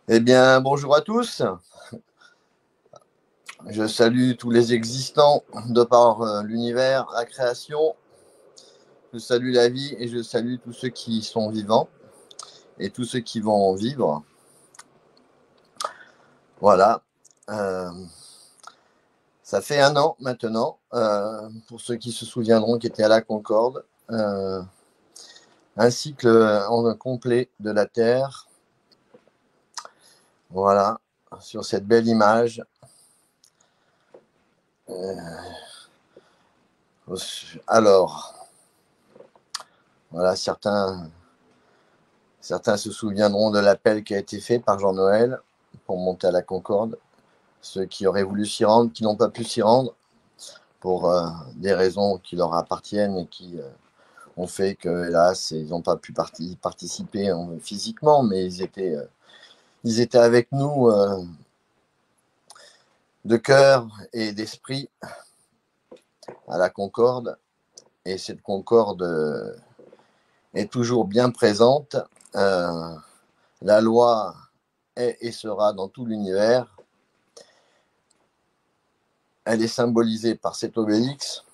Eh bien, bonjour à tous. Je salue tous les existants de par l'univers, la création. Je salue la vie et je salue tous ceux qui sont vivants et tous ceux qui vont vivre. Voilà. Euh, Ça fait un an maintenant, pour ceux qui se souviendront, qui étaient à la Concorde. Un cycle en complet de la Terre. Voilà, sur cette belle image. Alors, voilà, certains se souviendront de l'appel qui a été fait par Jean-Noël pour monter à la Concorde. Ceux qui auraient voulu s'y rendre, qui n'ont pas pu s'y rendre, pour des raisons qui leur appartiennent et qui ont fait que, hélas, ils n'ont pas pu participer physiquement, mais ils étaient avec nous de cœur et d'esprit à la Concorde. Et cette Concorde est toujours bien présente. La loi est et sera dans tout l'univers. Elle est symbolisée par cet obélix,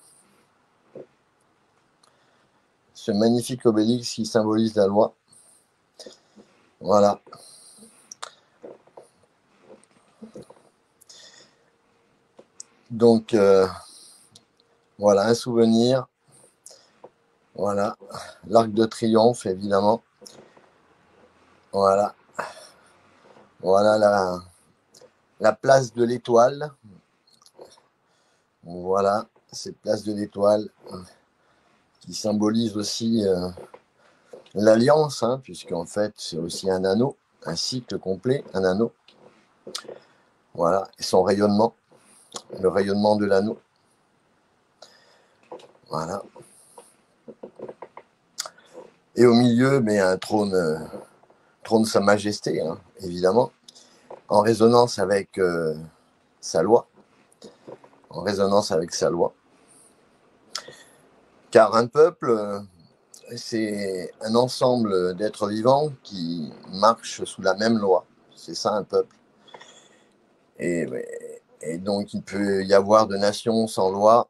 ce magnifique obélix qui symbolise la loi. Voilà. Donc, voilà, un souvenir. Voilà. L'Arc de Triomphe, évidemment. Voilà. Voilà la place de l'Étoile. Voilà, cette place de l'Étoile qui symbolise aussi l'alliance, hein, puisqu'en fait, c'est aussi un anneau, un cycle complet, un anneau. Voilà, et son rayonnement, le rayonnement de l'anneau. Voilà. Et au milieu, mais un trône Sa Majesté, hein, évidemment, en résonance avec sa loi. En résonance avec sa loi. Car un peuple, c'est un ensemble d'êtres vivants qui marchent sous la même loi. C'est ça un peuple. Et, et donc il peut y avoir de nations sans loi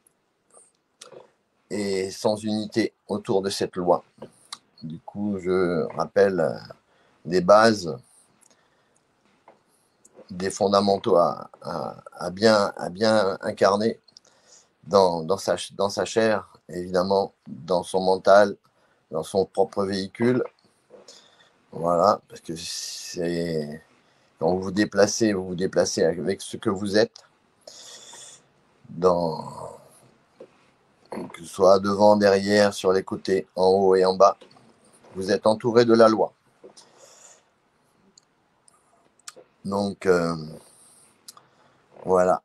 et sans unité autour de cette loi. Du coup, je rappelle des bases, des fondamentaux à bien incarner dans sa chair, évidemment, dans son mental, dans son propre véhicule. Voilà, parce que c'est quand vous vous déplacez avec ce que vous êtes, que ce soit devant, derrière, sur les côtés, en haut et en bas. Vous êtes entouré de la loi. Donc, voilà.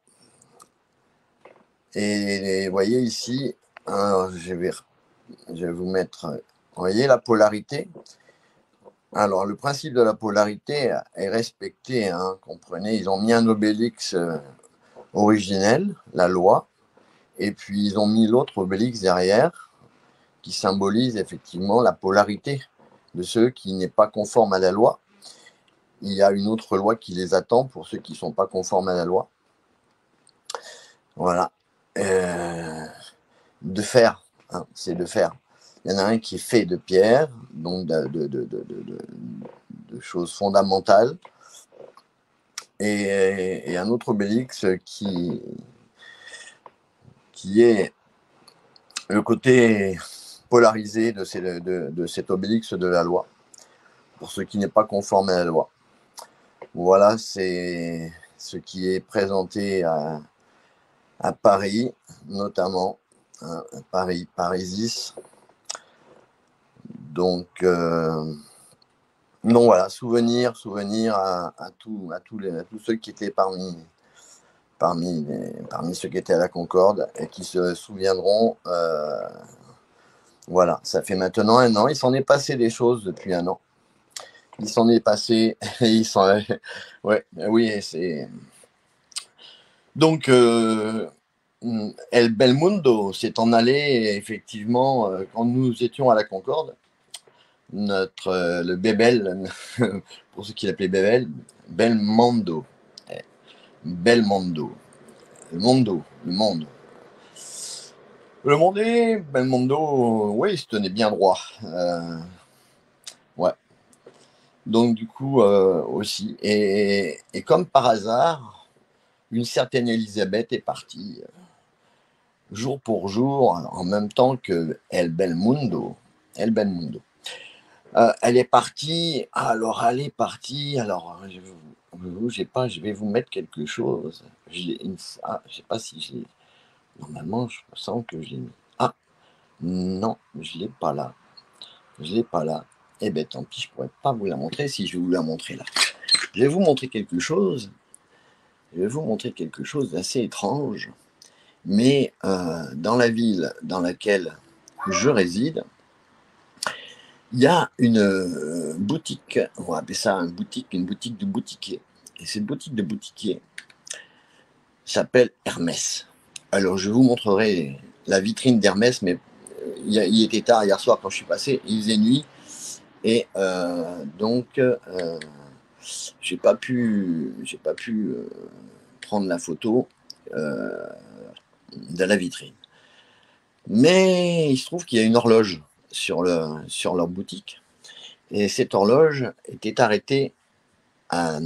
Et vous voyez ici, alors je vais vous mettre, vous voyez la polarité. Alors, le principe de la polarité est respecté, hein, comprenez. Ils ont mis un obélix originel, la loi, et puis ils ont mis l'autre obélix derrière, qui symbolise effectivement la polarité de ceux qui n'est pas conformes à la loi. Il y a une autre loi qui les attend pour ceux qui ne sont pas conformes à la loi. Voilà. De fer, hein, c'est de fer. Il y en a un qui est fait de pierre, donc de choses fondamentales, et un autre obélix qui est le côté polarisé de cet obélix de la loi, pour ce qui n'est pas conforme à la loi. Voilà, c'est ce qui est présenté à Paris, notamment, hein, Parisis. Donc, non, voilà, souvenir à tous ceux qui étaient parmi ceux qui étaient à la Concorde et qui se souviendront. Voilà, ça fait maintenant un an. Il s'en est passé des choses depuis un an. Il s'en est passé. Ouais, oui, c'est. Donc, El Belmundo s'est en allé, effectivement, quand nous étions à la Concorde. le Bébel, pour ceux qui l'appelaient Bébel, Belmondo. Belmondo. Le Mondo, le monde. Le Mondé, Belmondo, oui, il se tenait bien droit. Ouais. Donc, du coup, aussi. Et comme par hasard, une certaine Elisabeth est partie jour pour jour, en même temps que El Belmundo. El Belmundo. Elle est partie. Alors, elle est partie. Alors, j'ai pas, je vais vous mettre quelque chose. Je sais pas si je l'ai. Normalement, je sens que je l'ai mis. Ah, non, je l'ai pas là. Je l'ai pas là. Eh bien, tant pis, je pourrais pas vous la montrer si je vais vous la montrer là. Je vais vous montrer quelque chose. Je vais vous montrer quelque chose d'assez étrange. Mais dans la ville dans laquelle je réside, il y a une boutique, on va appeler ça une boutique de boutiquier. Et cette boutique de boutiquier s'appelle Hermès. Alors, je vous montrerai la vitrine d'Hermès, mais il était tard hier soir quand je suis passé, il faisait nuit, et donc j'ai pas pu prendre la photo de la vitrine. Mais il se trouve qu'il y a une horloge sur leur boutique, et cette horloge était arrêtée à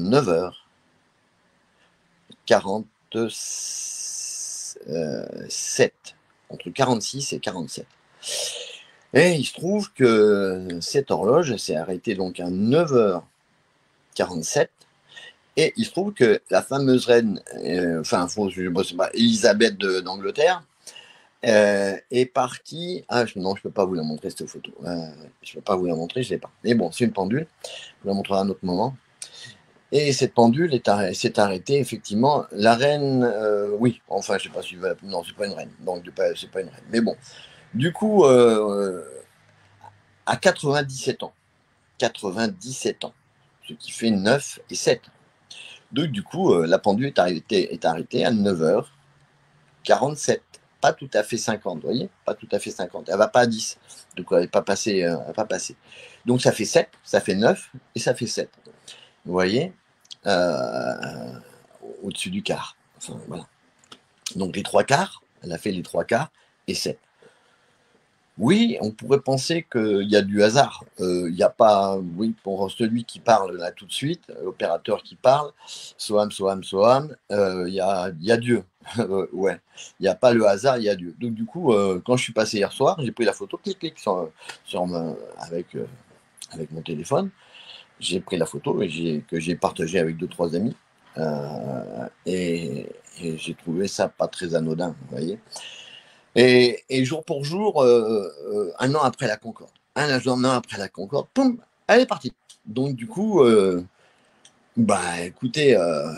9h47, entre 46 et 47. Et il se trouve que cette horloge s'est arrêtée donc à 9h47. Et il se trouve que la fameuse reine, Elisabeth d'Angleterre, est partie. Ah non, je peux pas vous la montrer cette photo. Je peux pas vous la montrer, je l'ai pas. Mais bon, c'est une pendule. Je vous la montrerai à un autre moment. Et cette pendule s'est arrêtée effectivement. La reine, oui. Enfin, je sais pas si non, c'est pas une reine. Donc c'est pas une reine. Mais bon, du coup, à 97 ans. 97 ans, ce qui fait 9 et 7. Donc, du coup, la pendule est arrêtée à 9h47. Pas tout à fait 50, vous voyez. Pas tout à fait 50. Elle ne va pas à 10. Donc, elle n'est pas passée. Donc, ça fait 7, ça fait 9 et ça fait 7. Vous voyez, au-dessus du quart. Enfin, voilà. Donc, les 3/4, elle a fait les 3/4 et 7. Oui, on pourrait penser qu'il y a du hasard. Il n'y a pas, oui, pour celui qui parle là tout de suite, l'opérateur qui parle, Soham, il y a Dieu. Ouais, il n'y a pas le hasard, il y a Dieu. Donc du coup, quand je suis passé hier soir, j'ai pris la photo, clic, avec mon téléphone. J'ai pris la photo que j'ai partagée avec 2-3 amis. Et j'ai trouvé ça pas très anodin, vous voyez. Et jour pour jour, un an après la Concorde, poum, elle est partie. Donc du coup, bah écoutez,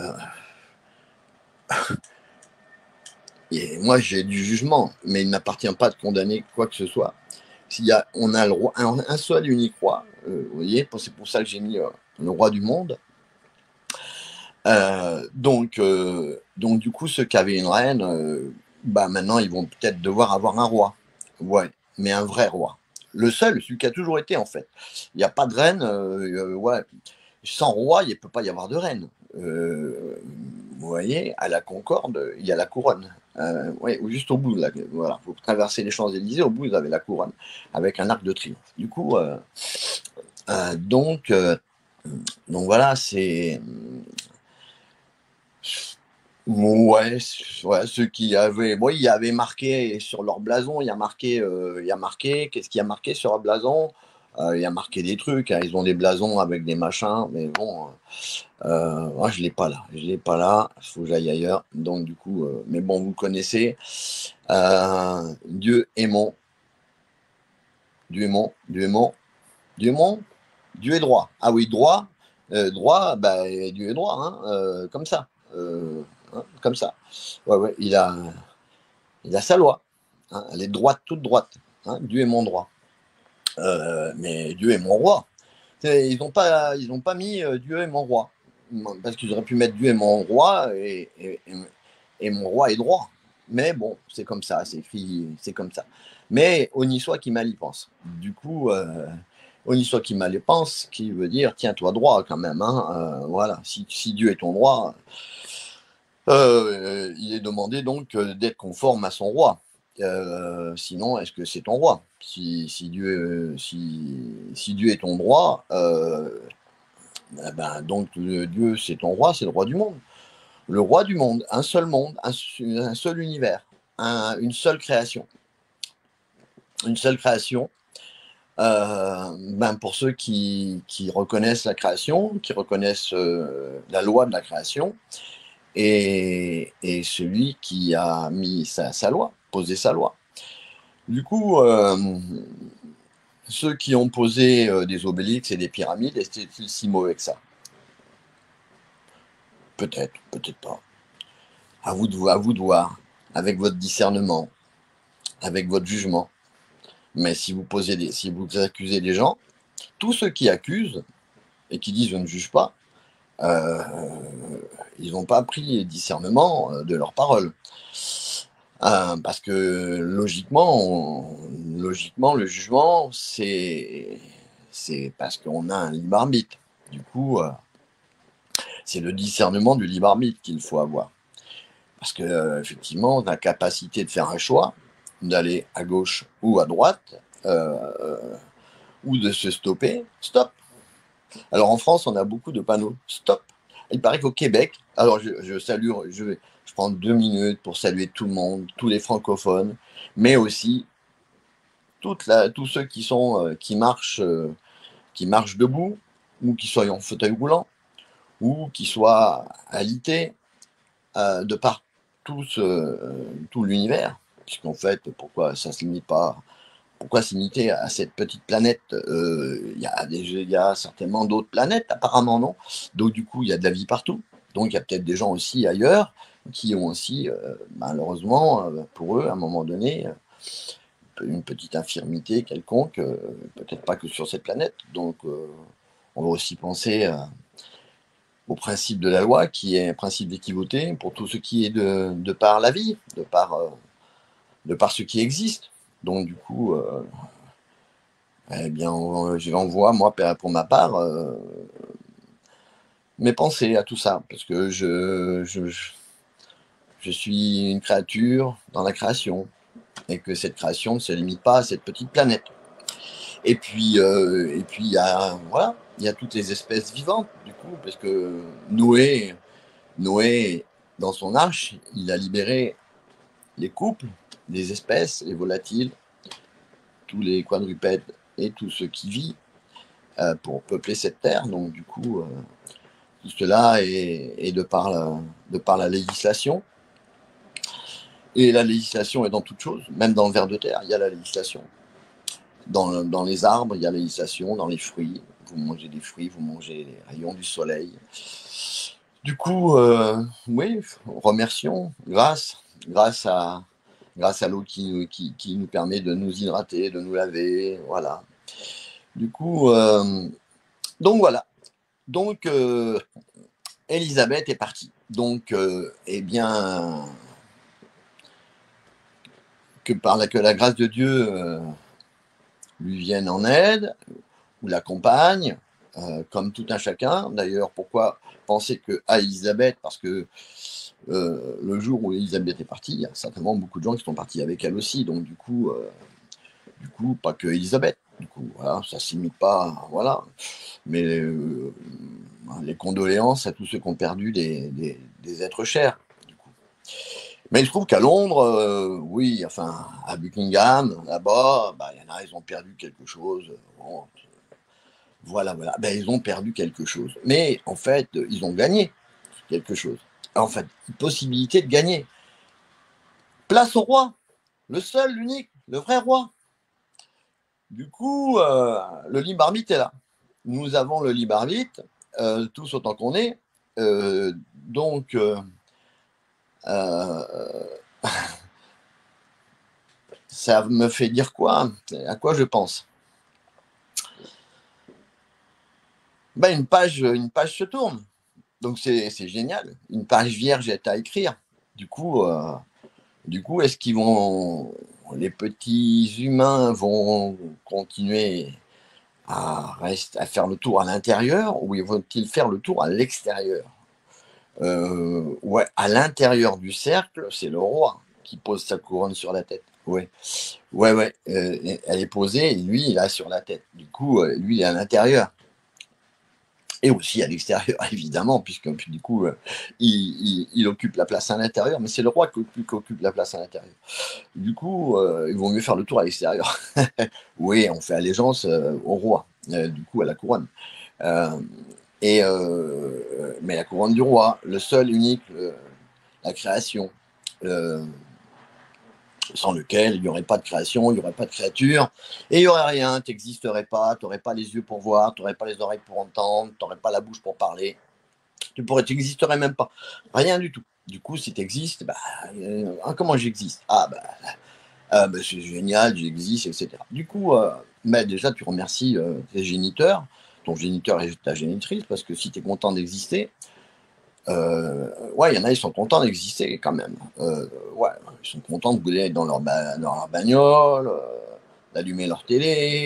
moi j'ai du jugement, mais il ne m'appartient pas de condamner quoi que ce soit. On a le roi, un seul unique roi, vous voyez, c'est pour ça que j'ai mis le roi du monde. Donc du coup, ceux qui avaient une reine, bah maintenant ils vont peut-être devoir avoir un roi. Ouais, mais un vrai roi. Le seul, celui qui a toujours été en fait. Il n'y a pas de reine, ouais. Sans roi, il ne peut pas y avoir de reine. Vous voyez, à la Concorde, il y a la couronne. Ouais, juste au bout, là, voilà, vous traversez les Champs-Élysées, au bout, vous avez la couronne, avec un arc de triomphe. Du coup, donc voilà, c'est. Ouais, ouais, ceux qui avaient, bon, il y avait marqué sur leur blason, qu'est-ce qu'il y a marqué sur leur blason? Il y a marqué des trucs, hein, ils ont des blasons avec des machins, mais bon, moi je l'ai pas là, il faut que j'aille ailleurs, donc du coup, mais bon, vous connaissez, Dieu est mon, Dieu est mon, Dieu est mon, Dieu est mon, Dieu est droit. Ah oui, droit, droit, bah, Dieu est droit, hein, comme ça, comme ça. Ouais, ouais, il a sa loi, hein, elle est droite, toute droite. Hein, Dieu est mon droit. Mais Dieu est mon roi. Ils n'ont pas mis Dieu est mon roi. Parce qu'ils auraient pu mettre Dieu est mon roi et mon roi est droit. Mais bon, c'est comme ça, c'est écrit, c'est comme ça. Mais au Niçois qui mal y pense. Du coup, honi soit qui mal y pense, qui veut dire tiens-toi droit quand même. Hein, voilà, si Dieu est ton droit, il est demandé donc d'être conforme à son roi. Sinon, est-ce que c'est ton roi? Si Dieu est ton droit, donc Dieu c'est ton roi, c'est le roi du monde. Le roi du monde, un seul univers, une seule création. Une seule création. Pour ceux qui reconnaissent la création, qui reconnaissent la loi de la création, et celui qui a mis sa loi, posé sa loi. Du coup, ceux qui ont posé des obélix et des pyramides, étaient-ils si mauvais que ça? Peut-être, peut-être pas. À vous de voir, avec votre discernement, avec votre jugement. Mais si vous accusez des gens, tous ceux qui accusent et qui disent je ne juge pas, ils n'ont pas pris le discernement de leurs paroles. Parce que logiquement, le jugement, c'est parce qu'on a un libre arbitre. Du coup, c'est le discernement du libre arbitre qu'il faut avoir. Parce que effectivement, la capacité de faire un choix, d'aller à gauche ou à droite, ou de se stopper, stop. Alors en France, on a beaucoup de panneaux stop. Il paraît qu'au Québec, alors je prends 2 minutes pour saluer tout le monde, tous les francophones, mais aussi tous ceux qui marchent debout, ou qui soient en fauteuil roulant, ou qui soient alités de par tout l'univers. Puisqu'en fait, pourquoi ça se limite pas? Pourquoi se limiter à cette petite planète? Il y a certainement d'autres planètes, apparemment non. Donc du coup, il y a de la vie partout. Donc il y a peut-être des gens aussi ailleurs qui ont aussi, malheureusement, pour eux, à un moment donné, une petite infirmité quelconque, peut-être pas que sur cette planète. Donc on va aussi penser au principe de la loi, qui est un principe d'équité pour tout ce qui est de par la vie, de par ce qui existe. Donc du coup, eh bien, j'envoie, moi, pour ma part, mes pensées à tout ça, parce que je suis une créature dans la création, et que cette création ne se limite pas à cette petite planète. Et puis, voilà, il y a toutes les espèces vivantes, du coup, parce que Noé, dans son arche, il a libéré les couples, les espèces, les volatiles, tous les quadrupèdes et tout ce qui vit pour peupler cette terre. Donc, du coup, tout cela est de par la législation. Et la législation est dans toute chose, même dans le ver de terre, il y a la législation. Dans les arbres, il y a la législation, dans les fruits. Vous mangez des fruits, vous mangez les rayons du soleil. Du coup, oui, remercions, grâce à l'eau qui nous permet de nous hydrater, de nous laver, voilà. Du coup, donc voilà. Donc, Elisabeth est partie. Donc, eh bien, que la grâce de Dieu lui vienne en aide, ou l'accompagne, comme tout un chacun. D'ailleurs, pourquoi penser qu'à Elisabeth? Parce que le jour où Elisabeth est partie, il y a certainement beaucoup de gens qui sont partis avec elle aussi. Donc, du coup, pas que Elisabeth. Du coup, voilà, ça ne s'imite pas, voilà. Mais les condoléances à tous ceux qui ont perdu des êtres chers. Du coup. Mais il se trouve qu'à Londres, oui, enfin, à Buckingham, là-bas, il y en a, ils ont perdu quelque chose. Bon, voilà. Ils ont perdu quelque chose. Mais en fait, ils ont gagné quelque chose. En fait, une possibilité de gagner. Place au roi, le seul, l'unique, le vrai roi. Du coup, le libre arbitre est là. Nous avons le libre arbitre, tous autant qu'on est. Donc, ça me fait dire quoi? À quoi je pense? Une page se tourne. Donc, c'est génial. Une page vierge est à écrire. Du coup, est-ce les petits humains vont continuer à faire le tour à l'intérieur ou vont-ils faire le tour à l'extérieur? Ouais, à l'intérieur du cercle, c'est le roi qui pose sa couronne sur la tête. Ouais, ouais, ouais. Elle est posée et lui, il a sur la tête. Du coup, lui, il est à l'intérieur. Et aussi à l'extérieur, évidemment, puisque du coup, il occupe la place à l'intérieur, mais c'est le roi qui occupe la place à l'intérieur. Du coup, il vaut mieux faire le tour à l'extérieur. Oui, on fait allégeance au roi, du coup, à la couronne. Euh, mais la couronne du roi, le seul, unique, la création, euh, sans lequel il n'y aurait pas de création, il n'y aurait pas de créature, et il n'y aurait rien, tu n'existerais pas, tu n'aurais pas les yeux pour voir, tu n'aurais pas les oreilles pour entendre, tu n'aurais pas la bouche pour parler, tu n'existerais même pas, rien du tout. Du coup, si tu existes, bah, comment j'existe? Bah, c'est génial, j'existe, etc. Du coup, bah, déjà, tu remercies tes géniteurs, ton géniteur et ta génitrice, parce que si tu es content d'exister, ouais, il y en a, ils sont contents d'exister quand même. Ouais, ils sont contents de bouler dans dans leur bagnole, d'allumer leur télé,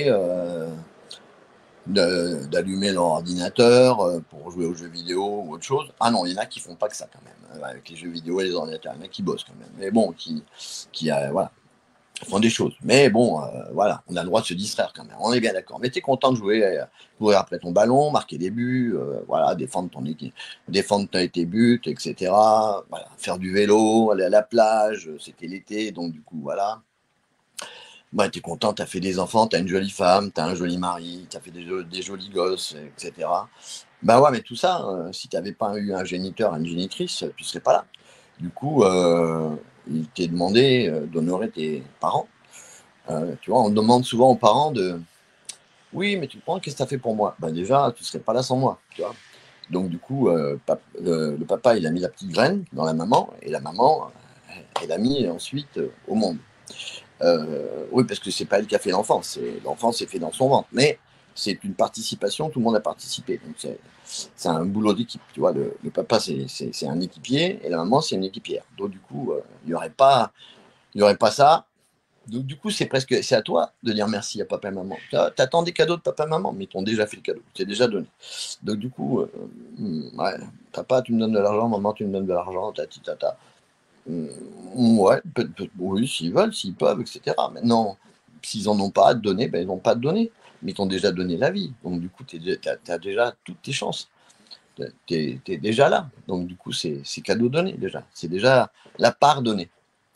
d'allumer leur ordinateur pour jouer aux jeux vidéo ou autre chose. Ah non, il y en a qui font pas que ça quand même. Avec les jeux vidéo et les ordinateurs, il y en a qui bossent quand même. Mais bon, voilà, font des choses. Mais bon, voilà, on a le droit de se distraire quand même. On est bien d'accord. Mais tu es content de jouer, courir après ton ballon, marquer des buts, voilà, défendre ton équipe, défendre tes buts, etc. Voilà, faire du vélo, aller à la plage, c'était l'été, donc du coup, voilà. Bah, tu es content, tu as fait des enfants, tu as une jolie femme, tu as un joli mari, tu as fait des jolis gosses, etc. Bah ouais, mais tout ça, si tu n'avais pas eu un géniteur, une génitrice, tu ne serais pas là. Du coup, il t'est demandé d'honorer tes parents. Tu vois, on demande souvent aux parents de oui, mais tu prends, qu'est-ce que tu as fait pour moi? Ben déjà, tu ne serais pas là sans moi. Tu vois. Donc, du coup, le papa, il a mis la petite graine dans la maman, et la maman, elle a mis ensuite au monde. Oui, parce que c'est pas elle qui a fait l'enfant, l'enfant s'est fait dans son ventre. Mais c'est une participation, tout le monde a participé. Donc, c'est un boulot d'équipe. Tu vois, le papa, c'est un équipier, et la maman, c'est une équipière. Donc, du coup, il y aurait pas ça. Donc, du coup, c'est à toi de dire merci à papa et maman. T'attends des cadeaux de papa et maman, mais ils t'ont déjà fait le cadeau, c'est déjà donné. Donc, du coup, ouais, papa, tu me donnes de l'argent, maman, tu me donnes de l'argent, tati, tata. Ouais, oui, s'ils veulent, s'ils peuvent, etc. Maintenant, s'ils en ont pas à te donner, ben, ils n'ont pas à te donner. Mais ils t'ont déjà donné la vie. Donc, du coup, tu as déjà toutes tes chances. Tu es déjà là. Donc, du coup, c'est cadeau donné déjà. C'est déjà la part donnée.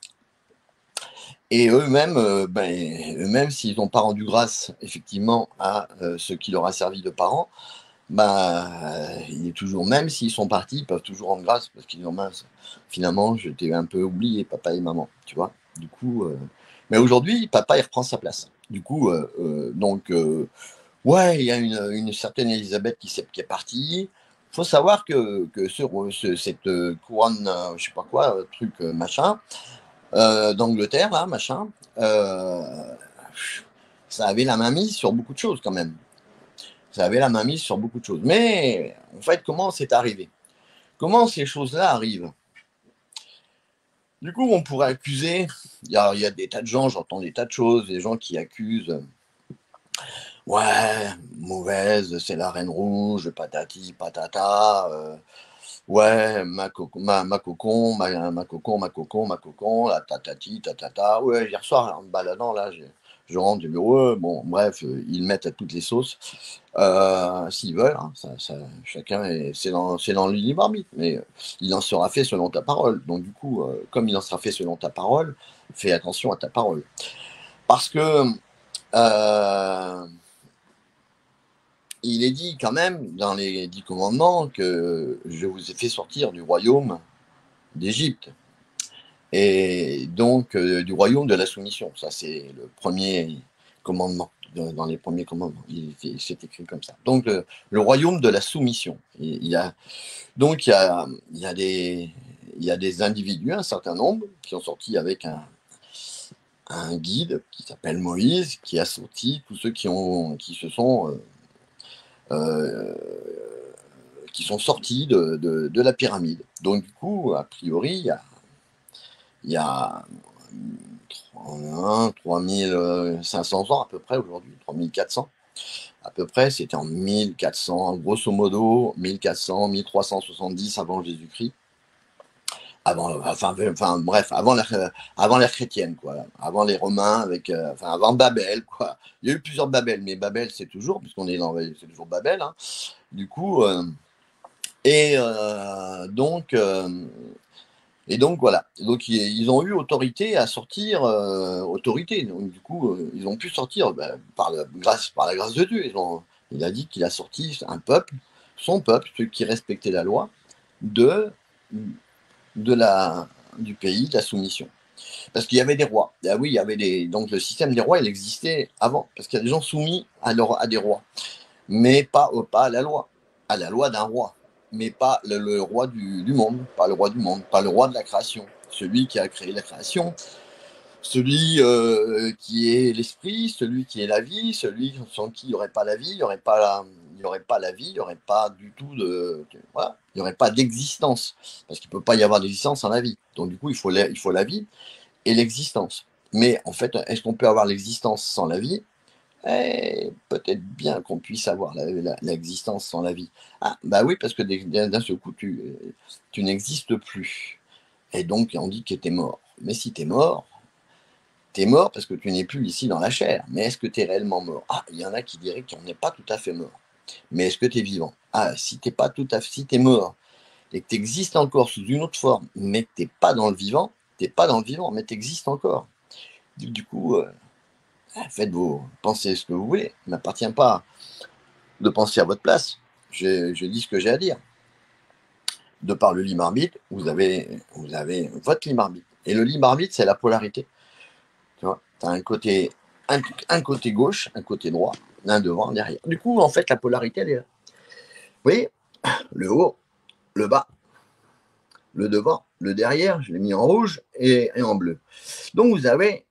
Et eux-mêmes, eux-mêmes, s'ils n'ont pas rendu grâce effectivement à ce qui leur a servi de parents, il est toujours, même s'ils sont partis, ils peuvent toujours rendre grâce parce qu'ils disent mince, finalement, je t'ai un peu oublié, papa et maman, tu vois. Du coup, mais aujourd'hui, papa, il reprend sa place. Du coup, ouais, il y a une certaine Elisabeth qui est partie. Il faut savoir que cette couronne, je sais pas quoi, truc machin, d'Angleterre, là, machin, euh, ça avait la main mise sur beaucoup de choses quand même. Ça avait la main mise sur beaucoup de choses. Mais en fait, comment c'est arrivé? Comment ces choses-là arrivent? Du coup, on pourrait accuser, il y a des tas de gens, j'entends des tas de choses, des gens qui accusent, ouais, mauvaise, c'est la reine rouge, patati, patata, ouais, ma cocon, ma cocon, la tatati, tatata. Ouais, hier soir, en me baladant, là, je rentre du bureau. Bon, bref, ils mettent à toutes les sauces, s'ils veulent. Hein, chacun, c'est dans le libre arbitre, mais il en sera fait selon ta parole. Donc, du coup, comme il en sera fait selon ta parole, fais attention à ta parole. Parce que euh, il est dit quand même dans les 10 commandements que je vous ai fait sortir du royaume d'Égypte et donc du royaume de la soumission. Ça, c'est le premier commandement, dans les premiers commandements. C'est écrit comme ça. Donc, le royaume de la soumission. Donc, il y a des individus, un certain nombre, qui ont sorti avec un guide qui s'appelle Moïse, qui a sorti tous ceux euh, qui sont sortis de la pyramide. Donc, du coup, a priori, il y a 3500 ans à peu près aujourd'hui, 3400. À peu près, c'était en 1400, grosso modo, 1400, 1370 avant Jésus-Christ. Bref, avant l'ère chrétienne, quoi. Avant les Romains, avant Babel, quoi. Il y a eu plusieurs Babel, mais Babel, c'est toujours, puisqu'on est c'est toujours Babel, hein. Du coup, et donc voilà. Donc ils ont eu autorité à sortir, autorité. Donc du coup, ils ont pu sortir par la grâce de Dieu. Il a dit qu'il a sorti un peuple, son peuple, ceux qui respectaient la loi, de du pays, de la soumission. Parce qu'il y avait des rois. Ah oui, il y avait donc le système des rois, il existait avant, parce qu'il y a des gens soumis à des rois, mais pas à la loi d'un roi, mais pas le roi du monde, pas le roi du monde, pas le roi de la création, celui qui a créé la création, celui qui est l'esprit, celui qui est la vie, celui sans qui il n'y aurait pas la vie, il n'y aurait pas la vie, il n'y aurait pas du tout voilà, il n'y aurait pas d'existence, parce qu'il ne peut pas y avoir d'existence sans la vie. Donc du coup, il faut la vie et l'existence. Mais en fait, est-ce qu'on peut avoir l'existence sans la vie? Peut-être bien qu'on puisse avoir l'existence sans la vie. Ah, bah oui, parce que d'un seul coup, tu n'existes plus. Et donc, on dit que tu es mort. Mais si tu es mort parce que tu n'es plus ici dans la chair. Mais est-ce que tu es réellement mort? Ah, il y en a qui diraient qu'on n'est pas tout à fait mort. Mais est-ce que tu es vivant? Ah, si tu es mort et que tu existes encore sous une autre forme, mais que tu n'es pas dans le vivant, mais tu existes encore. Du coup, faites pensez ce que vous voulez. Il ne m'appartient pas de penser à votre place. Je dis ce que j'ai à dire. De par le libre arbitre, vous avez votre libre arbitre. Et le libre arbitre, c'est la polarité. Tu vois, tu as un côté gauche, un côté droit, l'un devant, derrière. Du coup, en fait, la polarité, elle est là. Vous voyez, le haut, le bas, le devant, le derrière, je l'ai mis en rouge et en bleu. Donc, vous avez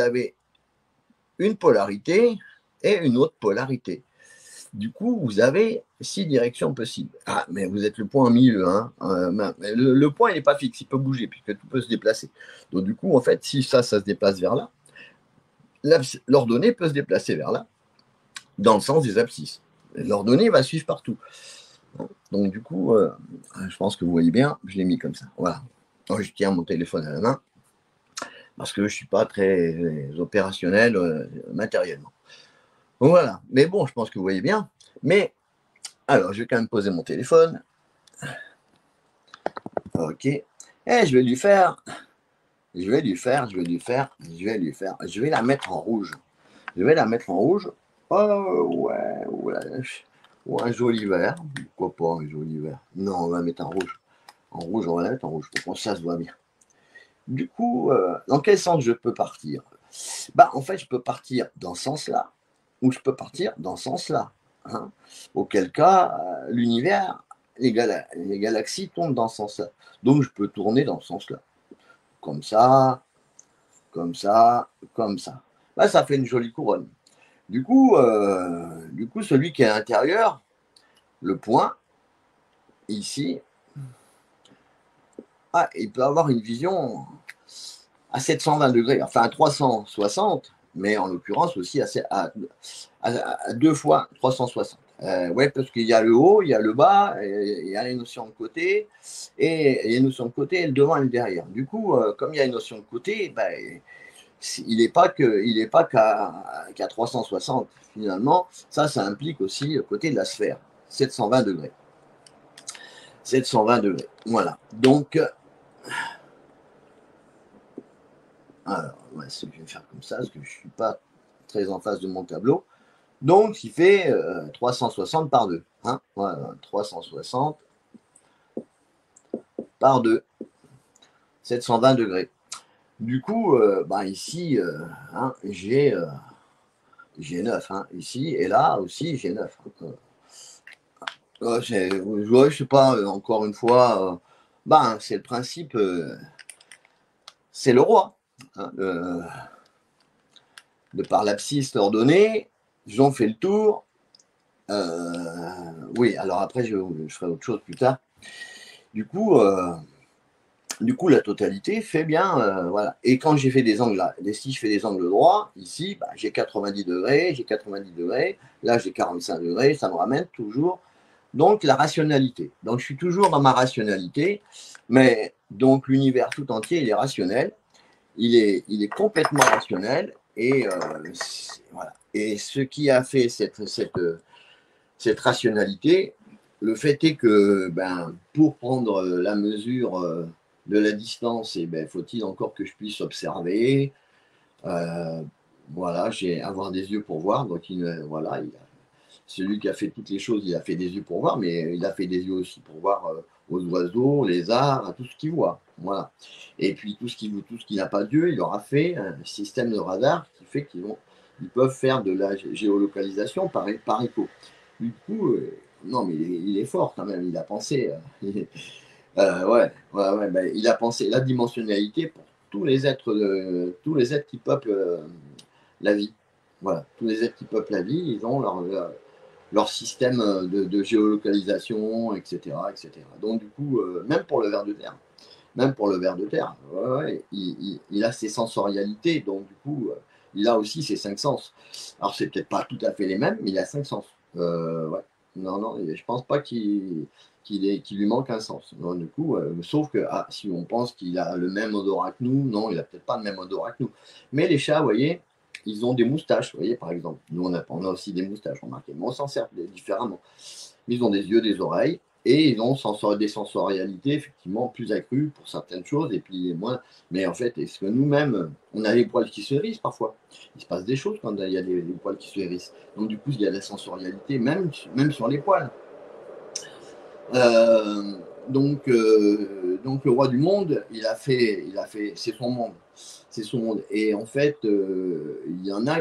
une polarité et une autre polarité. Du coup, vous avez 6 directions possibles. Ah, mais vous êtes le point en milieu. Hein. Le point, il n'est pas fixe, il peut bouger, puisque tout peut se déplacer. Donc, du coup, en fait, si ça se déplace vers là, l'ordonnée peut se déplacer vers là, dans le sens des abscisses. L'ordonnée va suivre partout. Donc, du coup, je pense que vous voyez bien, je l'ai mis comme ça. Voilà. Donc, je tiens mon téléphone à la main, parce que je ne suis pas très opérationnel matériellement. Voilà. Mais bon, je pense que vous voyez bien. Mais, alors, je vais quand même poser mon téléphone. Ok. Et je vais la mettre en rouge. Oh, ouais. Ou un joli vert. Pourquoi pas un joli vert? Non, on va mettre en rouge. On va la mettre en rouge pour que ça se voit bien. Du coup, dans quel sens je peux partir? En fait, je peux partir dans ce sens-là, ou je peux partir dans ce sens-là. Hein. Auquel cas, l'univers, les galaxies tournent dans ce sens-là. Donc, je peux tourner dans ce sens-là. Comme ça, comme ça, comme ça. Là, ça fait une jolie couronne. Du coup, celui qui est à l'intérieur, le point, ici, il peut avoir une vision à 720 degrés, enfin à 360, mais en l'occurrence aussi à 2 fois 360. Ouais, parce qu'il y a le haut, il y a le bas, il y a les notions de côté, et les notions de côté, le devant et le derrière. Du coup, comme il y a une notion de côté, il n'est pas qu'à 360 finalement. Ça implique aussi le côté de la sphère, 720 degrés. 720 degrés, voilà. Donc, alors, je vais faire comme ça, parce que je ne suis pas très en face de mon tableau. Donc, il fait 360 par 2. Hein, voilà, 360 par 2. 720 degrés. Du coup, ici, j'ai 9. Hein, ici, et là aussi, j'ai 9. Je sais pas, encore une fois, c'est le principe, c'est le roi. Hein, de par l'abscisse ordonnée, ils ont fait le tour. Oui, alors après, je ferai autre chose plus tard. Du coup, Du coup, la totalité fait bien, voilà. Et quand j'ai fait des angles là, si je fais des angles droits, ici, bah, j'ai 90 degrés, j'ai 90 degrés, là j'ai 45 degrés, ça me ramène toujours. Donc la rationalité. Donc je suis toujours dans ma rationalité, mais donc l'univers tout entier, il est rationnel, il est complètement rationnel, et voilà. Et ce qui a fait cette rationalité, le fait est que ben, pour prendre la mesure de la distance, et ben, faut-il encore que je puisse observer. Euh, voilà, j'ai avoir des yeux pour voir. Donc voilà, celui qui a fait toutes les choses, il a fait des yeux pour voir, mais il a fait des yeux aussi pour voir aux oiseaux, les arbres, tout ce qu'il voit. Voilà. Et puis tout ce qui n'a pas d'yeux, il aura fait un système de radar qui fait ils peuvent faire de la géolocalisation par écho. Du coup, non, mais il est fort quand même, il a pensé. Ouais, ben, il a pensé la dimensionnalité pour tous les êtres qui peuplent la vie. Voilà, tous les êtres qui peuplent la vie, ils ont leur système de géolocalisation, etc., etc. Donc du coup, même pour le ver de terre, ouais, il a ses sensorialités, donc du coup, il a aussi ses cinq sens. Alors c'est peut-être pas tout à fait les mêmes, mais il a cinq sens. Ouais. Non, non, je pense pas qu'il lui manque un sens. Non, du coup, sauf que si on pense qu'il a le même odorat que nous, non, il a peut-être pas le même odorat que nous. Mais les chats, vous voyez, ils ont des moustaches, vous voyez, par exemple. Nous, on a aussi des moustaches, remarquez, mais on s'en sert différemment. Ils ont des yeux, des oreilles, et ils ont des sensorialités effectivement plus accrues pour certaines choses, et puis moins. Mais en fait, est-ce que nous-mêmes, on a les poils qui se hérissent parfois? Il se passe des choses quand il y a des poils qui se hérissent. Donc du coup, il y a de la sensorialité, même sur les poils. Euh, donc le roi du monde, c'est son monde. C'est son monde. Et en fait, il y en a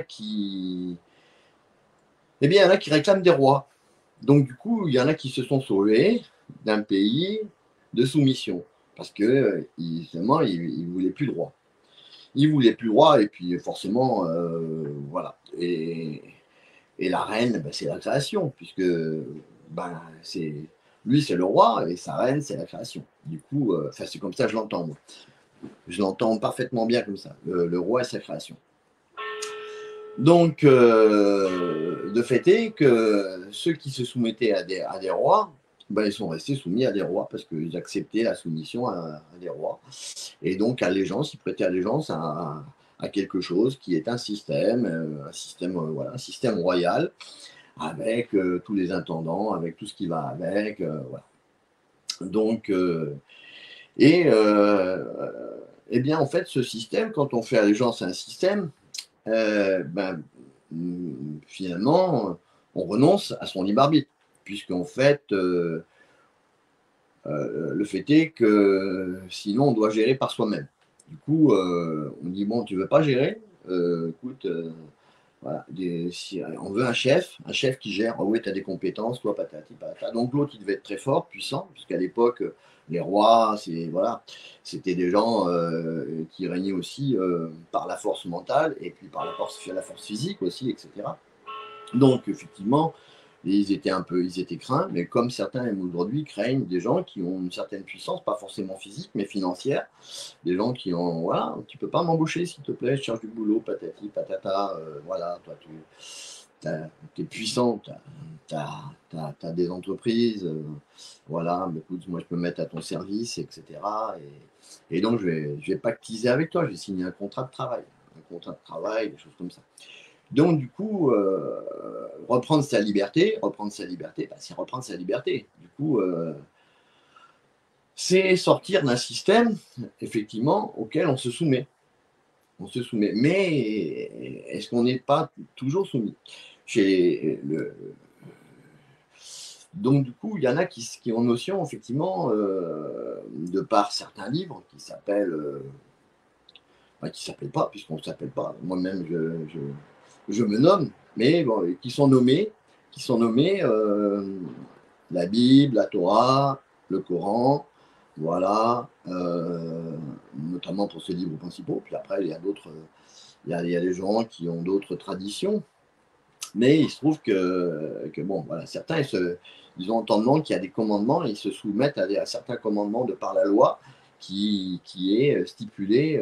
eh bien, il y en a qui réclament des rois. Donc, du coup, il y en a qui se sont sauvés d'un pays de soumission parce que justement, ils ne voulaient plus de roi. Ils ne voulaient plus de roi, et puis forcément, voilà. Et la reine, ben, c'est la création, puisque ben, lui, c'est le roi, et sa reine, c'est la création. Du coup, c'est comme ça que je l'entends, moi. Je l'entends parfaitement bien comme ça. Le roi et sa création. Donc, le fait est que ceux qui se soumettaient à des rois, ben, ils sont restés soumis à des rois parce qu'ils acceptaient la soumission à des rois. Et donc, allégeance, ils prêtaient allégeance à quelque chose qui est voilà, un système royal, avec tous les intendants, avec tout ce qui va avec. Voilà. Donc, eh bien, en fait, ce système, quand on fait allégeance à un système, ben, finalement, on renonce à son libre arbitre, puisqu'en fait, le fait est que sinon, on doit gérer par soi-même. Du coup, on dit, bon, tu veux pas gérer? Écoute, voilà, on veut un chef qui gère. Oh oui, tu as des compétences, toi, patati, patata. Donc l'autre, il devait être très fort, puissant, puisqu'à l'époque, les rois, voilà, c'était des gens qui régnaient aussi par la force mentale, et puis par la force physique aussi, etc. Donc, effectivement, ils étaient craints, mais comme certains aujourd'hui craignent des gens qui ont une certaine puissance, pas forcément physique, mais financière. Des gens qui ont, voilà, tu peux pas m'embaucher, s'il te plaît, je cherche du boulot, patati, patata, voilà, toi, tu es puissant, tu as des entreprises, voilà, mais écoute, moi, je peux me mettre à ton service, etc. Et donc, je vais pactiser avec toi, je vais signer un contrat de travail, des choses comme ça. Donc, du coup, reprendre sa liberté, bah, c'est reprendre sa liberté. Du coup, c'est sortir d'un système, effectivement, auquel on se soumet. On se soumet. Mais est-ce qu'on n'est pas toujours soumis? Donc, du coup, il y en a qui ont notion, effectivement, de par certains livres qui s'appellent pas, puisqu'on ne s'appelle pas. Moi-même, je me nomme, mais bon, qui sont nommés la Bible, la Torah, le Coran, voilà, notamment pour ces livres principaux. Puis après, il y a d'autres, il y a des gens qui ont d'autres traditions, mais il se trouve que bon, voilà, certains, ils ont entendement qu'il y a des commandements, et ils se soumettent à certains commandements de par la loi qui est stipulé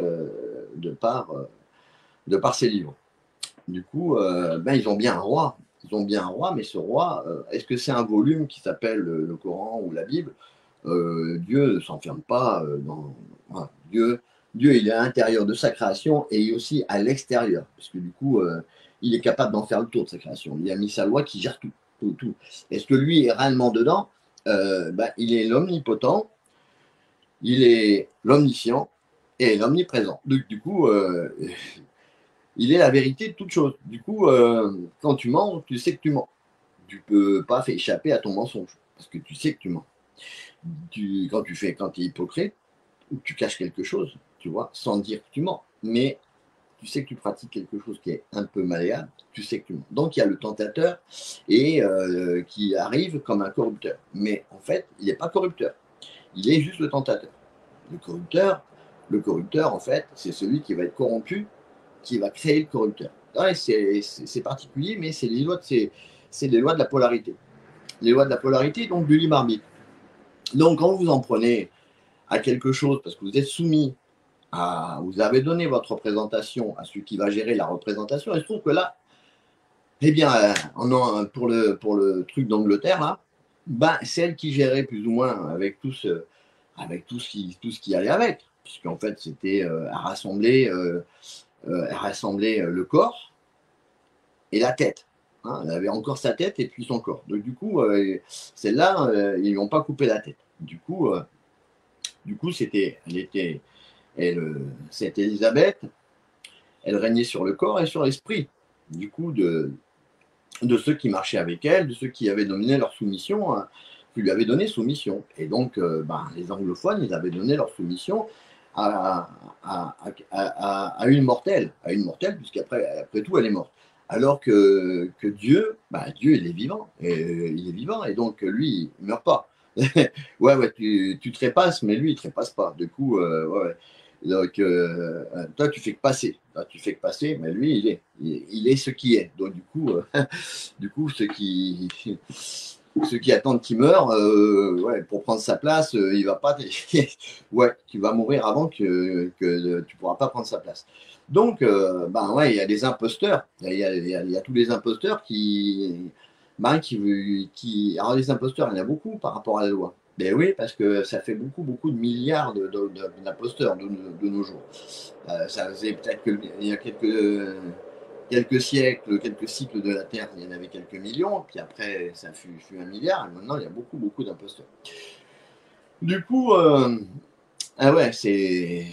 de par ces livres. Du coup, ils ont bien un roi. Ils ont bien un roi, mais ce roi, est-ce que c'est un volume qui s'appelle le Coran ou la Bible? Dieu ne s'enferme pas dans. Voilà. Dieu, il est à l'intérieur de sa création et aussi à l'extérieur. Parce que du coup, il est capable d'en faire le tour de sa création. Il a mis sa loi qui gère tout. Tout. Est-ce que lui est réellement dedans? Il est l'omnipotent, il est l'omniscient et l'omniprésent. Du coup, il est la vérité de toute chose. Du coup, quand tu mens, tu sais que tu mens. Tu ne peux pas faire échapper à ton mensonge parce que tu sais que tu mens. Quand tu es hypocrite, tu caches quelque chose, tu vois, sans dire que tu mens. Mais tu sais que tu pratiques quelque chose qui est un peu malléable, tu sais que tu mens. Donc il y a le tentateur et qui arrive comme un corrupteur. Mais en fait, il n'est pas corrupteur. Il est juste le tentateur. Le corrupteur, en fait, c'est celui qui va être corrompu, qui va créer le corrupteur. Ouais, c'est particulier, mais c'est les lois de la polarité. Les lois de la polarité, donc du libre arbitre. Donc quand vous en prenez à quelque chose, parce que vous êtes soumis vous avez donné votre représentation à celui qui va gérer la représentation, et je trouve que là, eh bien, pour le truc d'Angleterre, là, celle qui gérait plus ou moins avec tout ce qui allait avec, puisqu'en fait, c'était à rassembler le corps et la tête. Hein, elle avait encore sa tête et puis son corps. Donc, du coup, celle-là, ils lui ont pas coupé la tête. Du coup, cette Élisabeth, elle régnait sur le corps et sur l'esprit. Du coup, de ceux qui marchaient avec elle, de ceux qui avaient donné leur soumission, qui lui avaient donné soumission. Et donc, les anglophones, ils avaient donné leur soumission à une mortelle, puisqu'après tout, elle est morte. Alors que Dieu, Dieu, il est vivant, et donc lui, il ne meurt pas. ouais, tu trépasses, mais lui, il ne trépasse pas. Du coup, ouais. Donc, toi, tu fais que passer. Mais lui, il est ce qui est. Donc, du coup, ceux qui attendent qu'il meure, pour prendre sa place, il va pas. Ouais, tu vas mourir avant que tu pourras pas prendre sa place. Donc, il y a des imposteurs. Il y a tous les imposteurs alors, les imposteurs, il y en a beaucoup par rapport à la loi. Ben oui, parce que ça fait beaucoup, beaucoup de milliards d'imposteurs de nos jours. Ça faisait peut-être qu'il y a quelques siècles, quelques cycles de la Terre, il y en avait quelques millions, puis après, ça fut 1 milliard, et maintenant, il y a beaucoup, beaucoup d'imposteurs. Du coup, ouais, c'est.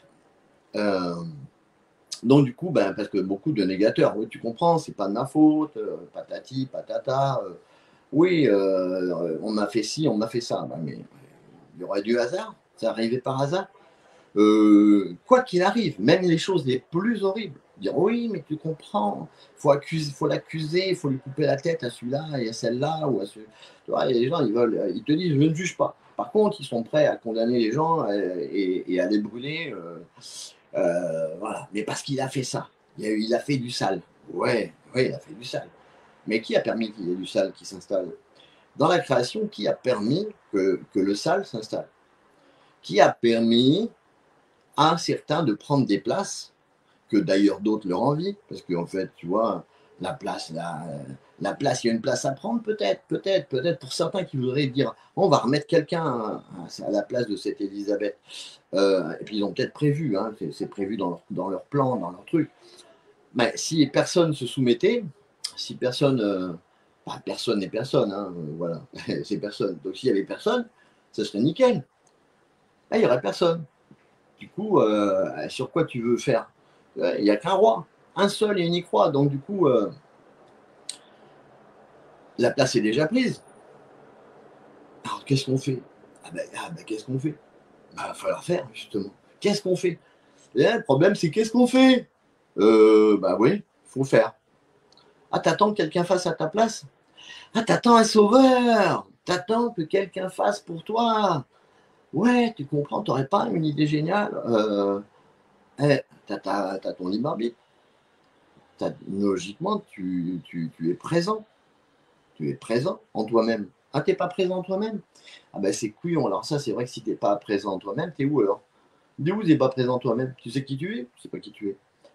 Donc, du coup, parce que beaucoup de négateurs, oui, tu comprends, c'est pas de ma faute, patati, patata. Oui, on m'a fait ci, on m'a fait ça. Mais il y aurait du hasard, ça arrivait par hasard. Quoi qu'il arrive, même les choses les plus horribles, dire oui, mais tu comprends, faut l'accuser, il faut lui couper la tête à celui-là et à celle-là, ou à ce. Tu vois, les gens, ils te disent, je ne juge pas. Par contre, ils sont prêts à condamner les gens et à les brûler. Voilà. Mais parce qu'il a fait ça. Il a fait du sale. Ouais, il a fait du sale. Mais qui a permis qu'il y ait du sale qui s'installe? Dans la création, qui a permis que le sale s'installe? Qui a permis à certains de prendre des places que d'ailleurs d'autres leur envient? Parce qu'en fait, tu vois, la place, il y a une place à prendre, peut-être pour certains qui voudraient dire on va remettre quelqu'un à la place de cette Élisabeth. Et puis ils ont peut-être prévu, c'est prévu dans leur plan, dans leur truc. Mais si personne se soumettait, si personne, personne n'est personne, voilà, c'est personne. Donc s'il y avait personne, ça serait nickel. Là, il n'y aurait personne. Du coup, sur quoi tu veux faire? Il n'y a qu'un roi, un seul et unique roi. Donc du coup, la place est déjà prise. Alors qu'est-ce qu'on fait? Qu'est-ce qu'on fait? Il va falloir faire, justement. Qu'est-ce qu'on fait? Et là, le problème, c'est qu'est-ce qu'on fait? Oui, il faut faire. Ah, t'attends que quelqu'un fasse à ta place? Ah, t'attends un sauveur! T'attends que quelqu'un fasse pour toi! Ouais, tu comprends, t'aurais pas une idée géniale? T'as ton libre arbitre. Logiquement, tu es présent. Tu es présent en toi-même. Ah, t'es pas présent en toi-même? Ah c'est couillon. Alors ça, c'est vrai que si t'es pas présent en toi-même, t'es où alors? Du coup, tu n'es pas présent toi-même. Tu sais qui tu es? Tu sais pas qui tu es.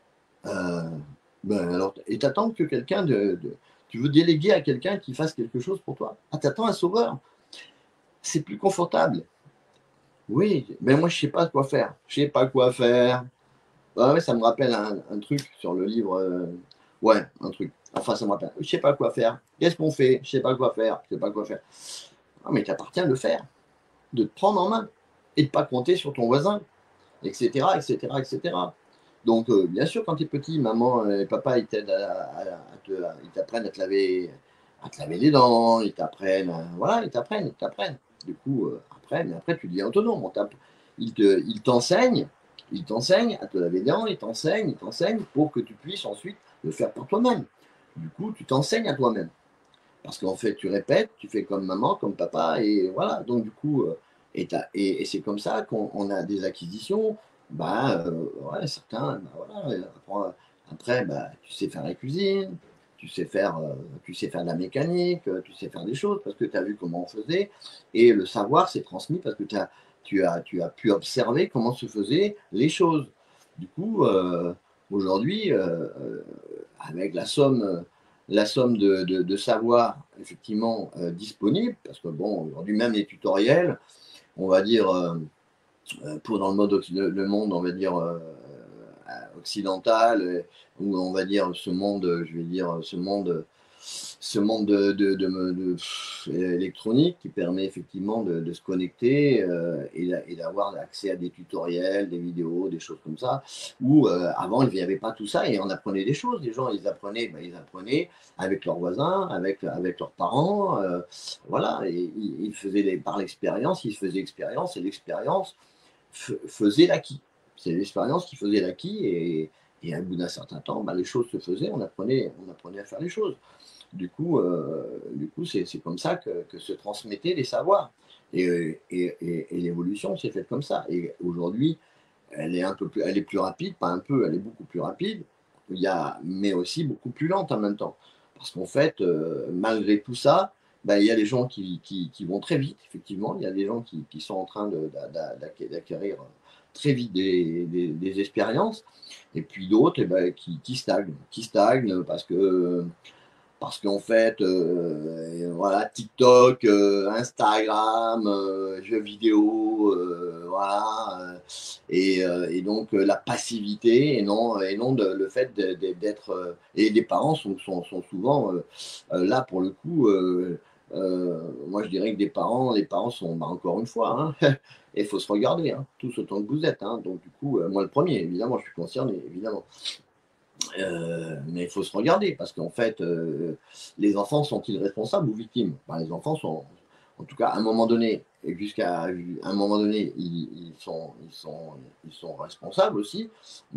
Alors, et t'attends que quelqu'un tu veux déléguer à quelqu'un qui fasse quelque chose pour toi. Ah, t'attends un sauveur. C'est plus confortable. Oui, mais moi, je sais pas quoi faire. Je sais pas quoi faire. Ah ouais, ça me rappelle un truc sur le livre. Ouais, un truc. Enfin, ça me rappelle. Je sais pas quoi faire. Qu'est-ce qu'on fait? Je sais pas quoi faire. Je sais pas quoi faire. Ah, mais t'appartient de le faire, de te prendre en main et de pas compter sur ton voisin, etc., etc., etc. Donc, bien sûr, quand tu es petit, maman et papa, ils t'aident ils t'apprennent à te laver les dents, ils t'apprennent, voilà, ils t'apprennent. Du coup, après, tu deviens autonome. Ils t'enseignent, ils t'enseignent à te laver les dents, ils t'enseignent pour que tu puisses ensuite le faire pour toi-même. Du coup, tu t'enseignes à toi-même. Parce qu'en fait, tu répètes, tu fais comme maman, comme papa, et voilà. Donc, du coup, et c'est comme ça qu'on a des acquisitions. Ouais, certains, voilà. Après, tu sais faire la cuisine, tu sais faire de la mécanique, tu sais faire des choses parce que tu as vu comment on faisait. Et le savoir s'est transmis parce que tu as pu observer comment se faisaient les choses. Du coup, aujourd'hui, avec la somme de savoir effectivement disponible, parce que bon, aujourd'hui même les tutoriels, on va dire, pour dans le monde, on va dire, occidental, ou on va dire ce monde, je vais dire, ce monde électronique qui permet effectivement de se connecter et d'avoir accès à des tutoriels, des vidéos, des choses comme ça, où avant il n'y avait pas tout ça et on apprenait des choses. Les gens, ils apprenaient avec leurs voisins, avec leurs parents, voilà, et ils faisaient par l'expérience, ils faisaient expérience et l'expérience faisait l'acquis. C'est l'expérience qui faisait l'acquis et au bout d'un certain temps, les choses se faisaient, on apprenait à faire les choses. Du coup, c'est comme ça que se transmettaient les savoirs. Et l'évolution s'est faite comme ça. Et aujourd'hui, elle est plus rapide, pas un peu, elle est beaucoup plus rapide, mais aussi beaucoup plus lente en même temps. Parce qu'en fait, malgré tout ça, il y a des gens qui vont très vite, effectivement. Il y a des gens qui sont en train d'acquérir très vite des expériences. Et puis d'autres qui stagnent parce qu'en fait, voilà, TikTok, Instagram, jeux vidéo, voilà, et donc la passivité et non le fait d'être. Et les parents sont souvent là pour le coup. Moi, je dirais que les parents sont, encore une fois, hein, et il faut se regarder, hein, tous autant que vous êtes. Hein, donc, du coup, moi le premier, évidemment, je suis concerné, évidemment. Mais il faut se regarder parce qu'en fait, les enfants sont-ils responsables ou victimes? Les enfants sont, en tout cas, à un moment donné, et jusqu'à un moment donné, ils sont responsables aussi,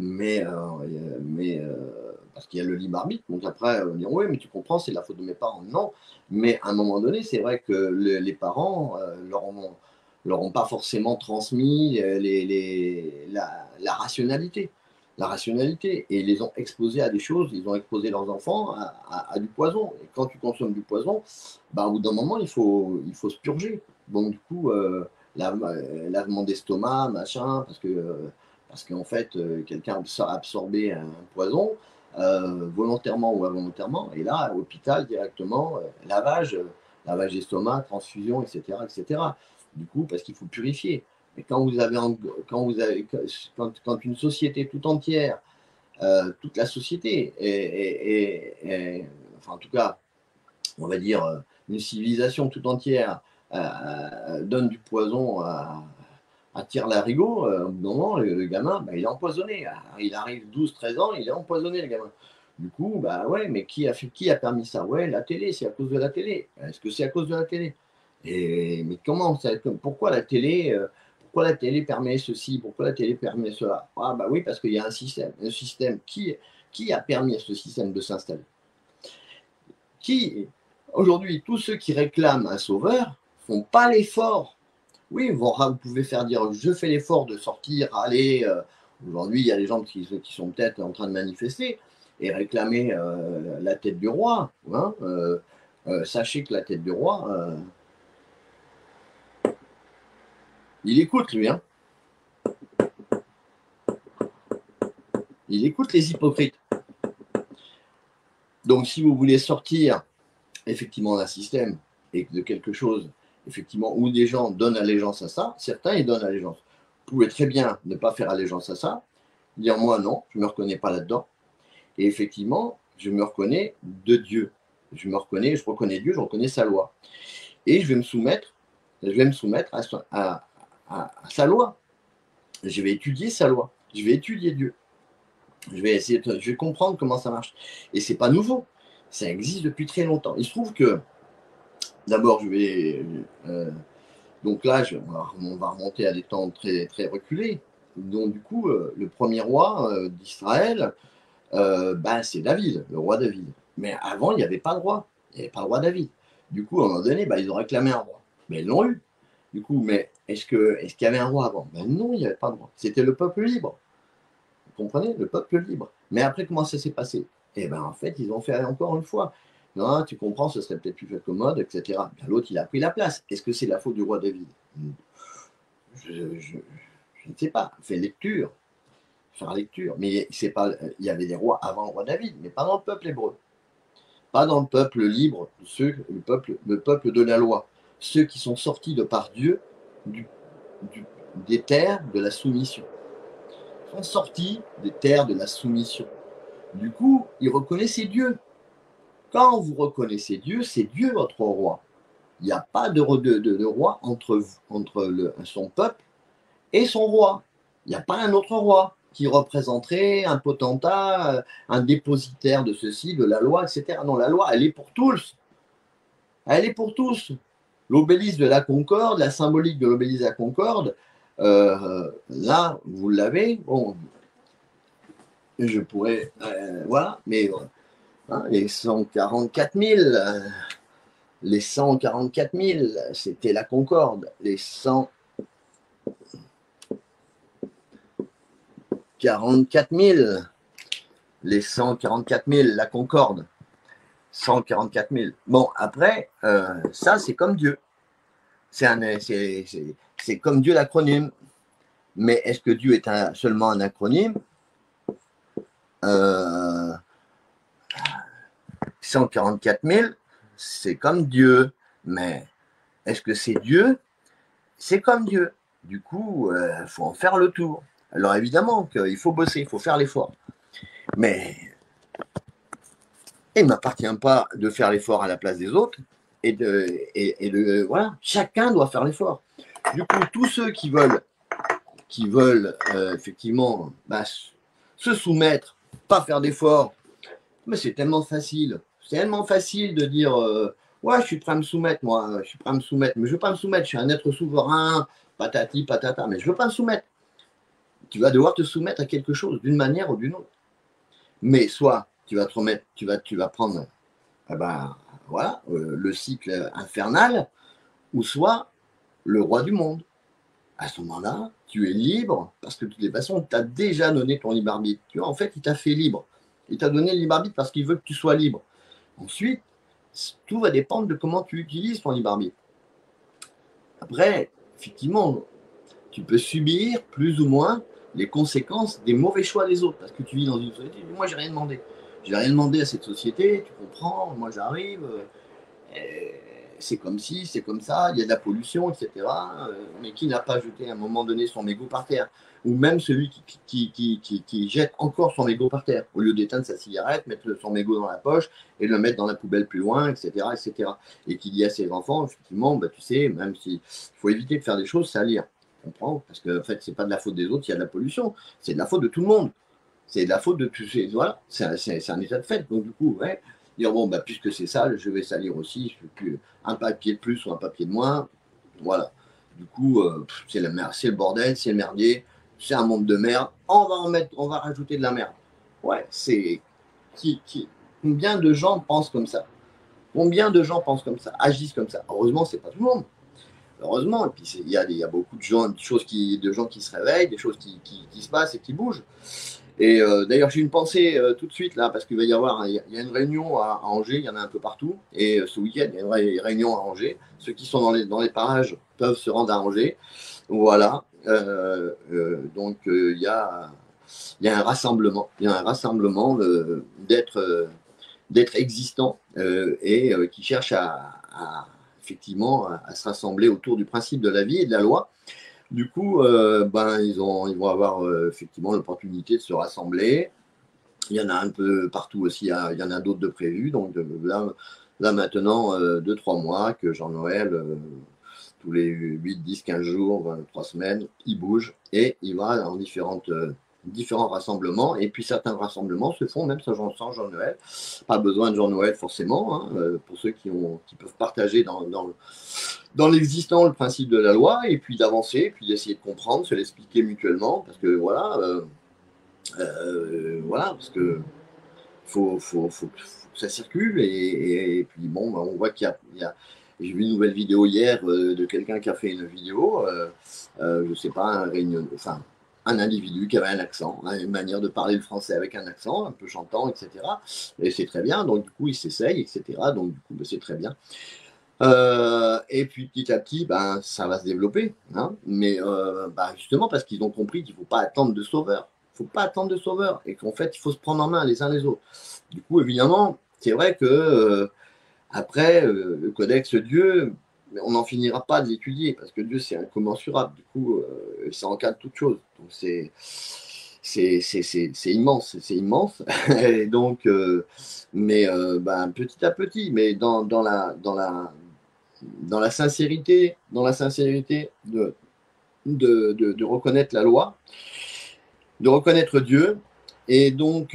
mais parce qu'il y a le libre arbitre. Donc après, on dit oui, mais tu comprends, c'est la faute de mes parents. Non, mais à un moment donné, c'est vrai que les parents leur ont pas forcément transmis la rationalité et ils les ont exposés à des choses, ils ont exposé leurs enfants à du poison. Et quand tu consommes du poison, au bout d'un moment, il faut se purger. Donc, du coup, lavement d'estomac, machin, parce qu'en fait, quelqu'un a absorbé un poison, volontairement ou involontairement, et là, à l'hôpital directement, lavage d'estomac, transfusion, etc., etc. Du coup, parce qu'il faut purifier. Mais quand une société tout entière, toute la société, enfin en tout cas, on va dire une civilisation tout entière donne du poison à tire-larigot, au bout d'un moment, le gamin, il est empoisonné. Il arrive 12-13 ans, il est empoisonné, le gamin. Du coup, ouais, mais qui a permis ça? Ouais, la télé, c'est à cause de la télé. Est-ce que c'est à cause de la télé? Mais pourquoi la télé permet ceci? Pourquoi la télé permet cela? Ah, oui, parce qu'il y a un système. Un système qui a permis à ce système de s'installer? Aujourd'hui, tous ceux qui réclament un sauveur font pas l'effort. Oui, vous pouvez faire dire je fais l'effort de sortir, aller. Aujourd'hui, il y a des gens qui sont peut-être en train de manifester et réclamer la tête du roi. Hein, sachez que la tête du roi, il écoute lui. Hein. Il écoute les hypocrites. Donc, si vous voulez sortir effectivement d'un système et de quelque chose, effectivement, où des gens donnent allégeance à ça, certains ils donnent allégeance. Vous pouvez très bien ne pas faire allégeance à ça, dire moi non, je ne me reconnais pas là-dedans. Et effectivement, je me reconnais de Dieu. Je reconnais Dieu, je reconnais sa loi. Et je vais me soumettre à sa loi. Je vais étudier sa loi. Je vais étudier Dieu. Je vais comprendre comment ça marche. Et c'est pas nouveau. Ça existe depuis très longtemps. Il se trouve que, d'abord, donc là, on va remonter à des temps très, très reculés. Donc, du coup, le premier roi d'Israël, c'est David, le roi David. Mais avant, il n'y avait pas de roi. Il n'y avait pas de roi David. Du coup, à un moment donné, ils ont réclamé un roi. Mais ils l'ont eu. Du coup, mais est-ce qu'il y avait un roi avant? Non, il n'y avait pas de roi. C'était le peuple libre. Vous comprenez? Le peuple libre. Mais après, comment ça s'est passé? En fait, ils ont fait encore une fois. Non, tu comprends, ce serait peut-être plus commode, etc. L'autre, il a pris la place. Est-ce que c'est la faute du roi David? Je ne sais pas. Fais lecture. Faire lecture. Mais c'est pas, il y avait des rois avant le roi David, mais pas dans le peuple hébreu. Pas dans le peuple libre, le peuple de la loi. Ceux qui sont sortis de par Dieu des terres de la soumission. Ils sont sortis des terres de la soumission. Du coup, ils reconnaissaient Dieu. Quand vous reconnaissez Dieu, c'est Dieu votre roi. Il n'y a pas de roi entre son peuple et son roi. Il n'y a pas un autre roi qui représenterait un potentat, un dépositaire de ceci, de la loi, etc. Non, la loi, elle est pour tous. Elle est pour tous. L'obélisque de la Concorde, la symbolique de l'obélisque de la Concorde, là, vous l'avez. Bon, je pourrais, voilà, mais les 144 000, les 144 000, c'était la Concorde. Les 144 000, les 144 000, la Concorde. 144 000. Bon, après, ça, c'est comme Dieu. C'est comme Dieu l'acronyme. Mais est-ce que Dieu est seulement un acronyme? 144 000, c'est comme Dieu. Mais est-ce que c'est Dieu? C'est comme Dieu. Du coup, il faut en faire le tour. Alors évidemment qu'il faut bosser, il faut faire l'effort. Mais il ne m'appartient pas de faire l'effort à la place des autres. Voilà, chacun doit faire l'effort. Du coup, tous ceux qui veulent effectivement se soumettre, pas faire d'efforts, mais c'est tellement facile. C'est tellement facile de dire ouais, je suis prêt à me soumettre, moi, je suis prêt à me soumettre, mais je ne veux pas me soumettre, je suis un être souverain, patati, patata, mais je ne veux pas me soumettre. Tu vas devoir te soumettre à quelque chose d'une manière ou d'une autre. Mais soit tu vas te remettre, tu vas prendre voilà, le cycle infernal, ou soit le roi du monde. À ce moment-là, tu es libre, parce que de toutes les façons, tu as déjà donné ton libre arbitre. Tu vois, en fait, il t'a fait libre. Il t'a donné le libre arbitre parce qu'il veut que tu sois libre. Ensuite, tout va dépendre de comment tu utilises ton libre arbitre. Après, effectivement, tu peux subir plus ou moins les conséquences des mauvais choix des autres, parce que tu vis dans une société. Moi, j'ai rien demandé. J'ai rien demandé à cette société, tu comprends, moi j'arrive, c'est comme ci, c'est comme ça, il y a de la pollution, etc. Mais qui n'a pas jeté à un moment donné son mégot par terre? Ou même celui qui jette encore son mégot par terre, au lieu d'éteindre sa cigarette, mettre son mégot dans la poche et le mettre dans la poubelle plus loin, etc. etc. Et qui dit à ses enfants, effectivement, tu sais, même s'il faut éviter de faire des choses, salir. Tu comprends? Parce que en fait, c'est pas de la faute des autres s'il y a de la pollution, c'est de la faute de tout le monde. C'est de la faute de tous ces. Voilà, c'est un état de fait. Donc, du coup, ouais, dire bon, puisque c'est sale, je vais salir aussi. Je fais plus un papier de plus ou un papier de moins. Voilà. Du coup, c'est la merde, c'est le bordel, c'est le merdier, c'est un monde de merde. On va rajouter de la merde. Ouais, c'est. Combien de gens pensent comme ça? Combien de gens pensent comme ça, agissent comme ça? Heureusement, c'est pas tout le monde. Heureusement, et puis il y a beaucoup de gens qui se réveillent, des choses qui se passent et qui bougent. Et d'ailleurs, j'ai une pensée tout de suite là, parce qu'il va y avoir, il y a une réunion à Angers, il y en a un peu partout. Et ce week-end, il y a une réunion à Angers. Ceux qui sont dans les parages peuvent se rendre à Angers. Voilà. Donc il y a il y a un rassemblement. Il y a un rassemblement d'être existants et qui cherchent effectivement à se rassembler autour du principe de la vie et de la loi. Du coup, ils vont avoir effectivement l'opportunité de se rassembler. Il y en a un peu partout aussi, il y en a d'autres de prévus. Donc là maintenant, 2-3 mois que Jean-Noël, tous les 8, 10, 15 jours, 3 semaines, il bouge et il va dans différents rassemblements. Et puis certains rassemblements se font même sans Jean-Noël. Pas besoin de Jean-Noël forcément, hein, pour ceux qui peuvent partager dans l'existant le principe de la loi, et puis d'avancer, puis d'essayer de comprendre, se l'expliquer mutuellement, parce que voilà, parce que faut que ça circule, et puis bon, on voit qu'il y a j'ai vu une nouvelle vidéo hier de quelqu'un qui a fait une vidéo, je sais pas, un individu qui avait un accent, hein, une manière de parler le français avec un accent, un peu chantant, etc. Et c'est très bien, donc du coup il s'essaye, etc. Donc du coup c'est très bien. Et puis petit à petit, ça va se développer, hein, mais justement parce qu'ils ont compris qu'il ne faut pas attendre de sauveur. Il ne faut pas attendre de sauveur, et qu'en fait il faut se prendre en main les uns les autres. Du coup, évidemment, c'est vrai que après, le codex Dieu, on n'en finira pas de l'étudier, parce que Dieu, c'est incommensurable. Du coup, ça encadre toute chose. Donc, c'est immense, c'est immense. Et donc, petit à petit, mais dans la sincérité, de reconnaître la loi, de reconnaître Dieu. Et donc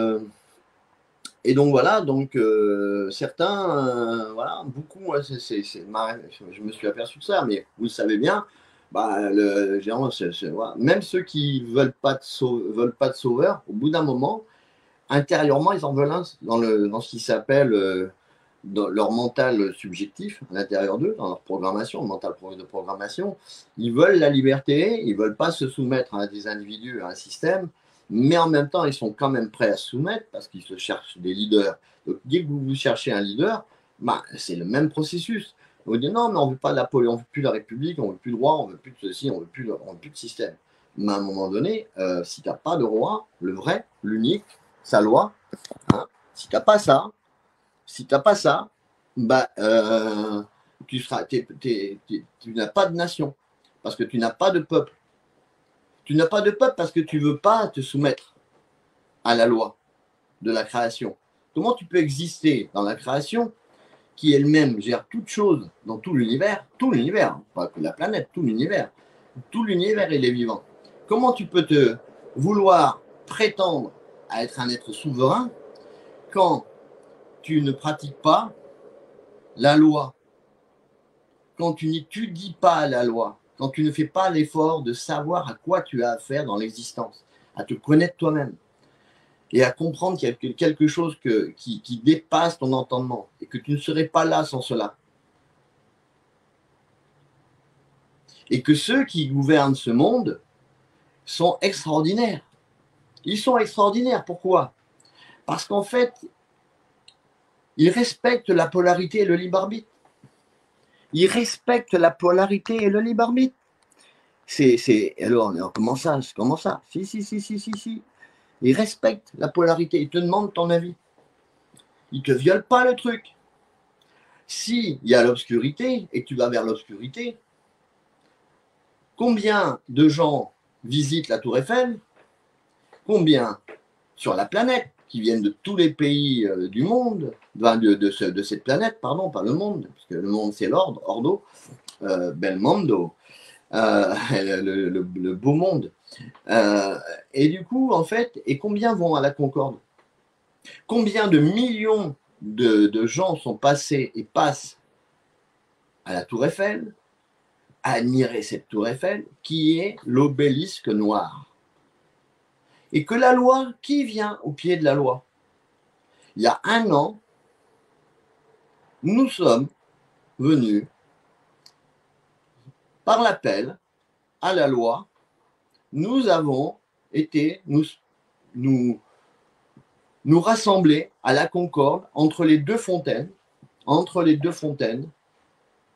voilà, certains, voilà, beaucoup, je me suis aperçu de ça, mais vous le savez bien, généralement, voilà, même ceux qui veulent pas de sauveur, au bout d'un moment, intérieurement, ils en veulent un dans ce qui s'appelle dans leur mental subjectif, à l'intérieur d'eux, dans leur programmation, mental de programmation. Ils veulent la liberté, ils veulent pas se soumettre à des individus, à un système, mais en même temps, ils sont quand même prêts à se soumettre parce qu'ils se cherchent des leaders. Donc, dès que vous cherchez un leader, c'est le même processus. On dit non, mais on ne veut pas de la police, on ne veut plus de la République, on ne veut plus de roi, on ne veut plus de ceci, on ne veut plus de système. Mais à un moment donné, si tu n'as pas de roi, le vrai, l'unique, sa loi, hein, si tu n'as pas ça, tu n'as pas de nation, parce que tu n'as pas de peuple. Tu n'as pas de peuple parce que tu ne veux pas te soumettre à la loi de la création. Comment tu peux exister dans la création qui elle-même gère toute chose dans tout l'univers, pas que la planète, tout l'univers il est vivant. Comment tu peux te vouloir prétendre à être un être souverain quand tu ne pratiques pas la loi, quand tu n'étudies pas la loi, quand tu ne fais pas l'effort de savoir à quoi tu as affaire dans l'existence, à te connaître toi-même et à comprendre qu'il y a quelque chose qui dépasse ton entendement et que tu ne serais pas là sans cela. Et que ceux qui gouvernent ce monde sont extraordinaires. Ils sont extraordinaires. Pourquoi? Parce qu'en fait, ils respectent la polarité et le libre arbitre. Ils respectent la polarité et le libre arbitre. Alors, comment ça? Si. Ils respectent la polarité. Ils te demandent ton avis. Ils ne te violent pas le truc. S'il y a l'obscurité et que tu vas vers l'obscurité, combien de gens visitent la Tour Eiffel? Combien sur la planète qui viennent de tous les pays du monde, de cette planète, pardon, pas le monde, parce que le monde c'est l'ordre, ordo, bel mondo, le beau monde. Et du coup, en fait, et combien vont à la Concorde? Combien de millions de gens sont passés et passent à la Tour Eiffel, à admirer cette Tour Eiffel, qui est l'obélisque noir. Et que la loi, qui vient au pied de la loi? Il y a 1 an, nous sommes venus, par l'appel à la loi, nous avons été nous rassembler à la Concorde entre les deux fontaines.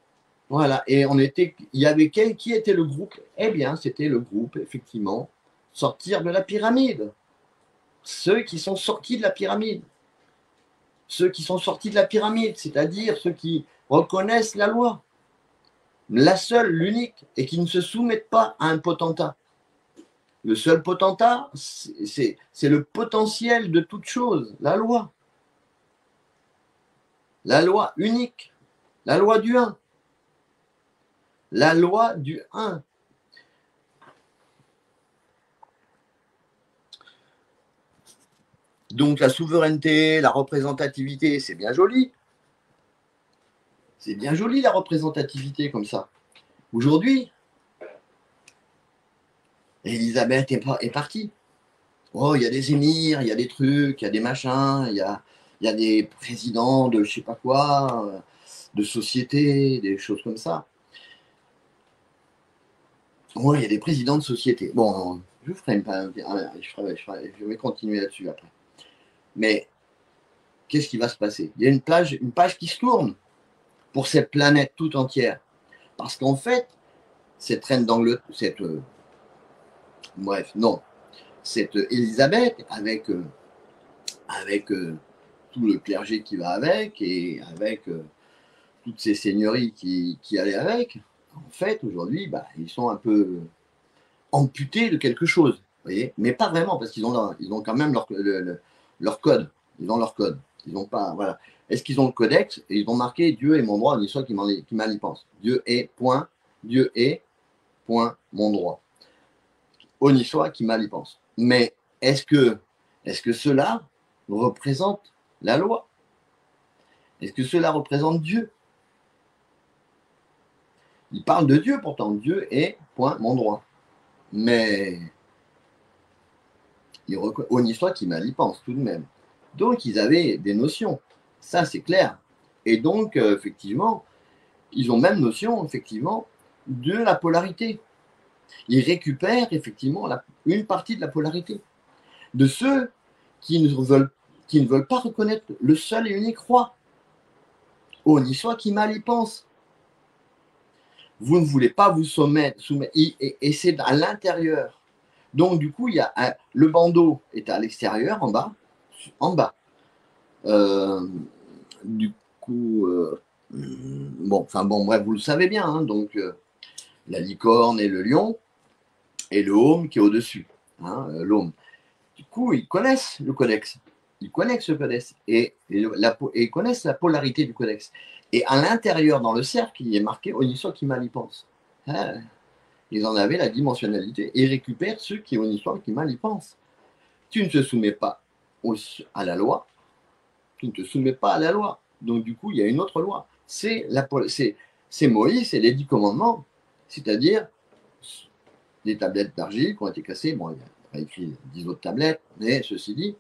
Voilà, et il y avait qui était le groupe? Eh bien, c'était le groupe, effectivement, sortir de la pyramide. Ceux qui sont sortis de la pyramide. Ceux qui sont sortis de la pyramide, c'est-à-dire ceux qui reconnaissent la loi, la seule, l'unique, et qui ne se soumettent pas à un potentat. Le seul potentat, c'est le potentiel de toute chose, la loi. La loi unique, la loi du 1. La loi du 1. Donc la souveraineté, la représentativité, c'est bien joli. C'est bien joli la représentativité comme ça. Aujourd'hui, Elisabeth est partie. Oh, il y a des émirs, il y a des trucs, il y a des machins, il y a des présidents de je sais pas quoi, de sociétés, des choses comme ça. Oui, il y a des présidents de sociétés. Bon, je vais continuer là-dessus après. Mais qu'est-ce qui va se passer? Il y a une page qui se tourne pour cette planète tout entière. Parce qu'en fait, cette reine d'Angleterre, cette Élisabeth, avec tout le clergé qui va avec, et avec toutes ces seigneuries qui allaient avec, en fait, aujourd'hui, ils sont un peu amputés de quelque chose, vous voyez, mais pas vraiment, parce qu'ils ont quand même leur code. Ils ont leur code. Ils n'ont pas, voilà. Est-ce qu'ils ont le codex? Et ils ont marqué Dieu est mon droit, ni soit qui mal y pense. Dieu est, point, mon droit. Ni soit qui mal y pense. Mais est-ce que cela représente la loi? Est-ce que cela représente Dieu? Il parle de Dieu pourtant. Dieu est, point, mon droit. Mais ni soit qui mal y pense tout de même. Donc ils avaient des notions. Ça, c'est clair. Et donc, effectivement, ils ont même notion, effectivement, de la polarité. Ils récupèrent, effectivement, une partie de la polarité. De ceux qui ne veulent pas reconnaître le seul et unique roi. Ni soit qui mal y pense. Vous ne voulez pas vous soumettre et c'est à l'intérieur. Donc, du coup, le bandeau est à l'extérieur, en bas. Du coup, bref, vous le savez bien. Hein, donc, la licorne et le lion, et le home qui est au-dessus. Hein, l'home. Du coup, ils connaissent le codex. Ils connaissent ce codex et ils connaissent la polarité du codex. Et à l'intérieur, dans le cercle, il est marqué Onisois qui mal y pense. Ah, ils en avaient la dimensionnalité et récupèrent ceux qui Onisois qui mal y pensent. Tu ne te soumets pas à la loi. Tu ne te soumets pas à la loi. Donc, du coup, il y a une autre loi. C'est Moïse et les 10 commandements. C'est-à-dire les tablettes d'argile qui ont été cassées. Bon, il y a écrit 10 autres tablettes, mais ceci dit,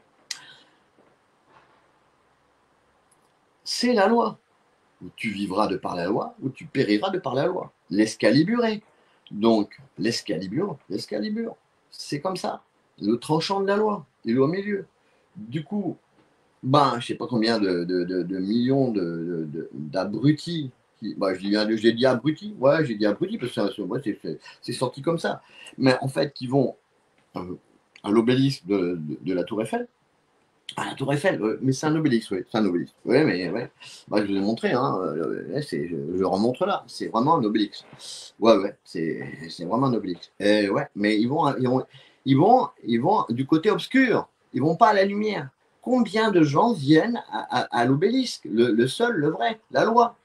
c'est la loi. Ou tu vivras de par la loi, ou tu périras de par la loi. L'escaliburé. Donc, l'escalibure, c'est comme ça. Le tranchant de la loi, il est au milieu. Du coup, je ne sais pas combien de millions d'abrutis. J'ai dit abrutis, ouais, j'ai dit abrutis parce que c'est sorti comme ça. Mais en fait, qui vont à l'obélisque de la Tour Eiffel. Ah, la Tour Eiffel, mais c'est un obélisque, oui, c'est un obélisque. Oui, mais ouais. Je vous ai montré, hein, je remontre là, c'est vraiment un obélisque. Ouais, c'est vraiment un obélisque. Ouais, mais ils vont du côté obscur, ils vont pas à la lumière. Combien de gens viennent à l'obélisque, le seul, le vrai, la loi?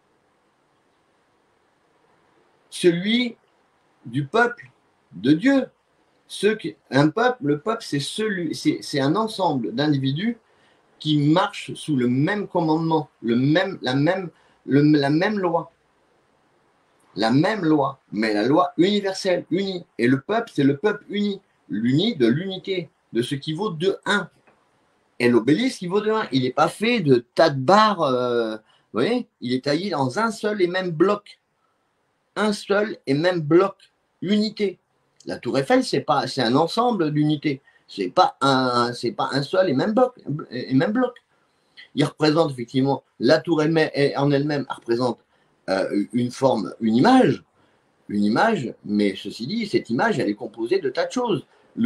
Celui du peuple, de Dieu. Le peuple, c'est un ensemble d'individus qui marchent sous le même commandement, la même loi. La même loi, mais la loi universelle, unie. Et le peuple, c'est le peuple uni. L'uni de l'unité, de ce qui vaut de 1. Et l'obélisque, qui vaut de 1. Il n'est pas fait de tas de barres, vous voyez, il est taillé dans un seul et même bloc. Un seul et même bloc. Unité. La Tour Eiffel, c'est un ensemble d'unités. C'est pas un seul et même bloc. Il représente effectivement la tour en elle-même représente une forme, une image une image, mais ceci dit, cette image, elle est composée de tas de choses.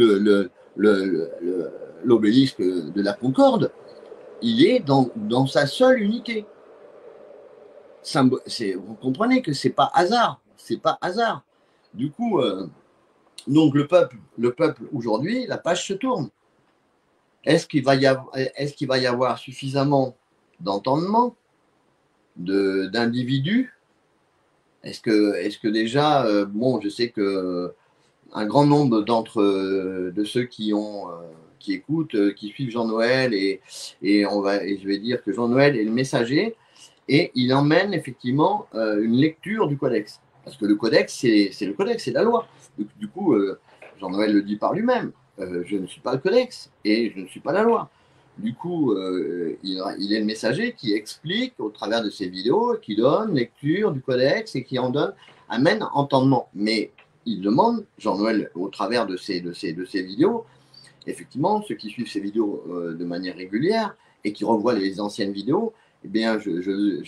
L'obélisque de la Concorde, il est dans sa seule unité. Vous comprenez que c'est pas hasard, c'est pas hasard. Du coup, donc le peuple aujourd'hui, la page se tourne. Est-ce qu'il va y avoir suffisamment d'entendement d'individus? Est-ce que déjà, bon, je sais que un grand nombre de ceux qui écoutent, qui suivent Jean-Noël et je vais dire que Jean-Noël est le messager et il emmène effectivement une lecture du codex. Parce que le codex, c'est le codex, c'est la loi. Du coup, Jean-Noël le dit par lui-même. Je ne suis pas le codex et je ne suis pas la loi. Du coup, il est le messager qui explique au travers de ses vidéos, qui donne lecture du codex et qui amène entendement. Mais il demande, Jean-Noël, au travers de ses vidéos, effectivement, ceux qui suivent ces vidéos de manière régulière et qui revoient les anciennes vidéos, eh bien, vous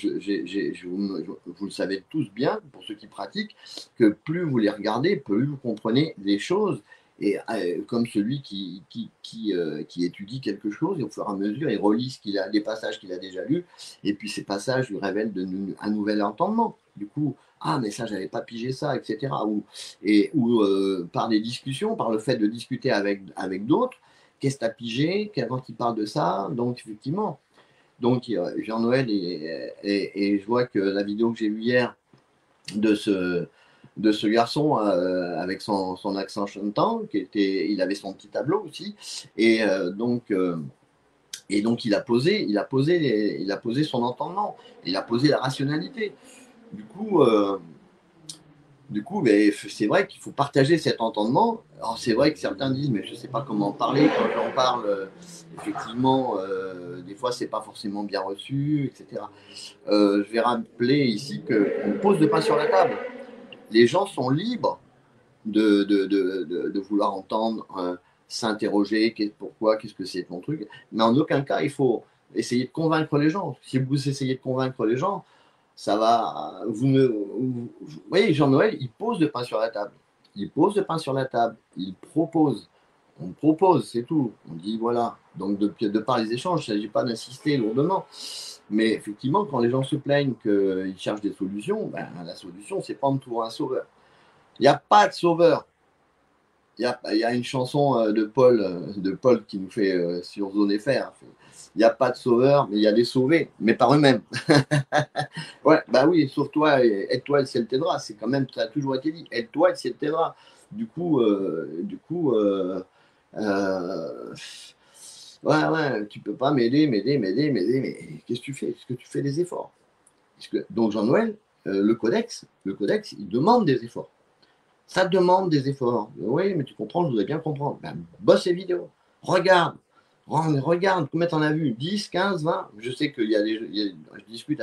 le savez tous bien, pour ceux qui pratiquent, que plus vous les regardez, plus vous comprenez les choses. Et comme celui qui étudie quelque chose, et au fur et à mesure, il relit des passages qu'il a déjà lus, et puis ces passages lui révèlent un nouvel entendement. Du coup, ah, mais ça, j'avais pas pigé ça, etc. Ou par des discussions, par le fait de discuter avec d'autres, qu'est-ce que tu as pigé, quand il parle de ça, donc effectivement. Donc, Jean-Noël, et je vois que la vidéo que j'ai vue hier de ce garçon avec son accent chantant, il avait son petit tableau aussi, et donc il a posé son entendement, il a posé la rationalité. Du coup, c'est vrai qu'il faut partager cet entendement. Alors, c'est vrai que certains disent, mais je ne sais pas comment en parler. Quand j'en parle, effectivement, des fois, c'est pas forcément bien reçu, etc. Je vais rappeler ici qu'on pose le pain sur la table. Les gens sont libres de vouloir entendre, s'interroger, pourquoi, qu'est-ce que c'est ton truc. Mais en aucun cas, il faut essayer de convaincre les gens. Si vous essayez de convaincre les gens, ça va. Vous voyez, Jean-Noël, il pose le pain sur la table. Il pose le pain sur la table. Il propose. On propose, c'est tout. On dit voilà. Donc, de par les échanges, il ne s'agit pas d'insister lourdement. Mais effectivement, quand les gens se plaignent qu'ils cherchent des solutions, ben, la solution, c'est pas de trouver un sauveur. Il n'y a pas de sauveur. Il y a une chanson de Paul qui nous fait sur Zone FR. Il n'y a pas de sauveur, mais il y a des sauvés, mais par eux-mêmes. Ouais, bah oui, sauve-toi, aide-toi, le ciel t'aidera. C'est quand même, ça a toujours été dit, aide-toi, le ciel t'aidera. Du coup, ouais, tu peux pas m'aider, mais qu'est-ce que tu fais? Est-ce que tu fais des efforts? Donc Jean-Noël, le codex, il demande des efforts. Ça demande des efforts. Oui, mais tu comprends, je voudrais bien comprendre. Ben, bosse les vidéos. Regarde. Regarde, combien t'en as vu? 10, 15, 20? Je sais qu'il y a je discute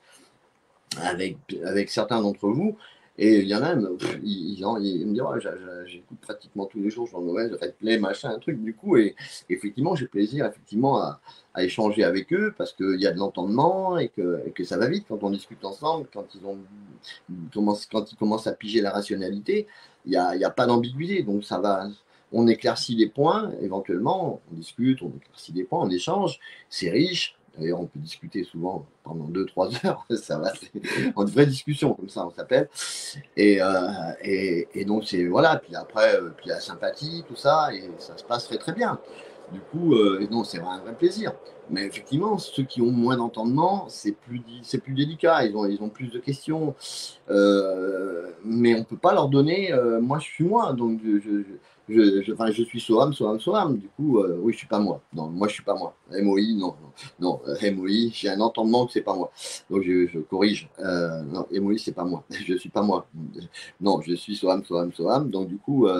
avec certains d'entre vous, et il y en a, ils me disent, oh, j'écoute pratiquement tous les jours Jean-Noël, replay, machin, un truc. Du coup, et effectivement, j'ai plaisir effectivement à échanger avec eux parce qu'il y a de l'entendement et que ça va vite quand on discute ensemble, quand ils commencent à piger la rationalité, il n'y a pas d'ambiguïté. Donc ça va, on éclaircit les points, éventuellement, on discute, on éclaircit les points, on échange, c'est riche. D'ailleurs, on peut discuter souvent pendant 2-3 heures, ça va, c'est en vraie discussion, comme ça on s'appelle. Et donc, c'est voilà, puis après, puis la sympathie, tout ça, et ça se passe très très bien. Du coup, non, c'est un vrai plaisir. Mais effectivement, ceux qui ont moins d'entendement, c'est plus délicat, ils ont plus de questions. Mais on ne peut pas leur donner, moi je suis moi, donc je suis Soham, Soham, Soham. Du coup, oui, je suis pas moi. Non, moi je suis pas moi. MOI, non, MOI, j'ai un entendement que c'est pas moi. Donc je corrige. Non, MOI, c'est pas moi. Je suis pas moi. Non, je suis Soham, Soham, Soham. Donc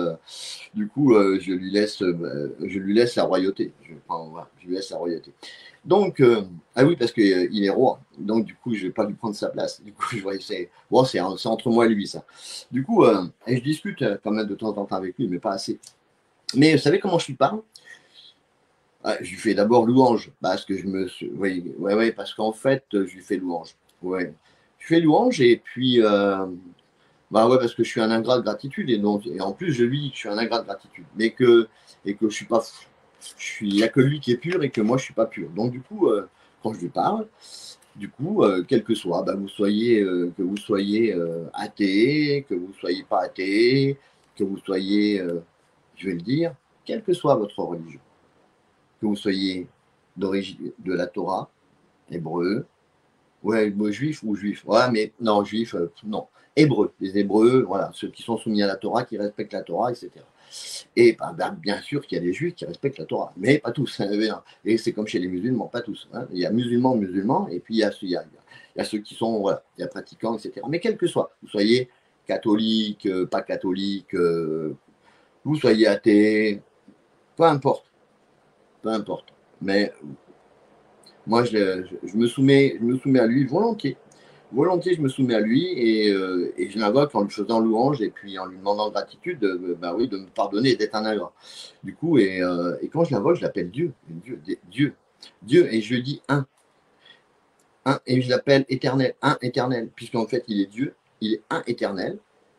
je lui laisse la royauté. Je lui laisse la royauté. Donc, ah oui, parce qu'il est roi. Donc, du coup, je ne vais pas lui prendre sa place. Du coup, je vois, c'est entre moi et lui, ça. Du coup, et je discute quand même de temps en temps avec lui, mais pas assez. Mais vous savez comment je lui parle? Je lui fais d'abord louange, parce que je me suis. Oui, parce qu'en fait, je lui fais louange. Ouais. Je fais louange, et puis Bah ouais, parce que je suis un ingrat de gratitude et, donc, et en plus je lui dis que je suis un ingrat de gratitude, et que je suis pas, il n'y a que lui qui est pur et que moi je suis pas pur. Donc du coup, quand je lui parle, du coup, quel que soit, bah, que vous soyez athée, que vous soyez pas athée, que vous soyez, je vais le dire, quelle que soit votre religion, que vous soyez d'origine de la Torah, hébreu, ouais, juif ou juif. Ouais, mais non, juif, non. Hébreux, les Hébreux, voilà, ceux qui sont soumis à la Torah, qui respectent la Torah, etc. Et bah, bien sûr qu'il y a des juifs qui respectent la Torah, mais pas tous. Et c'est comme chez les musulmans, pas tous. Hein. Il y a musulmans, et puis il y a ceux qui sont, voilà, il y a pratiquants, etc. Mais quel que soit, vous soyez catholique, pas catholique, vous soyez athée, peu importe, peu importe. Mais moi, je me soumets à lui volontiers. Volontiers, je me soumets à lui et je l'invoque en lui faisant louange et puis en lui demandant gratitude, bah oui, de me pardonner et d'être un ingrat. Du coup, et quand je l'invoque, je l'appelle Dieu, Dieu, et je dis un, et je l'appelle éternel, un éternel, puisqu'en fait, il est Dieu, il est un éternel,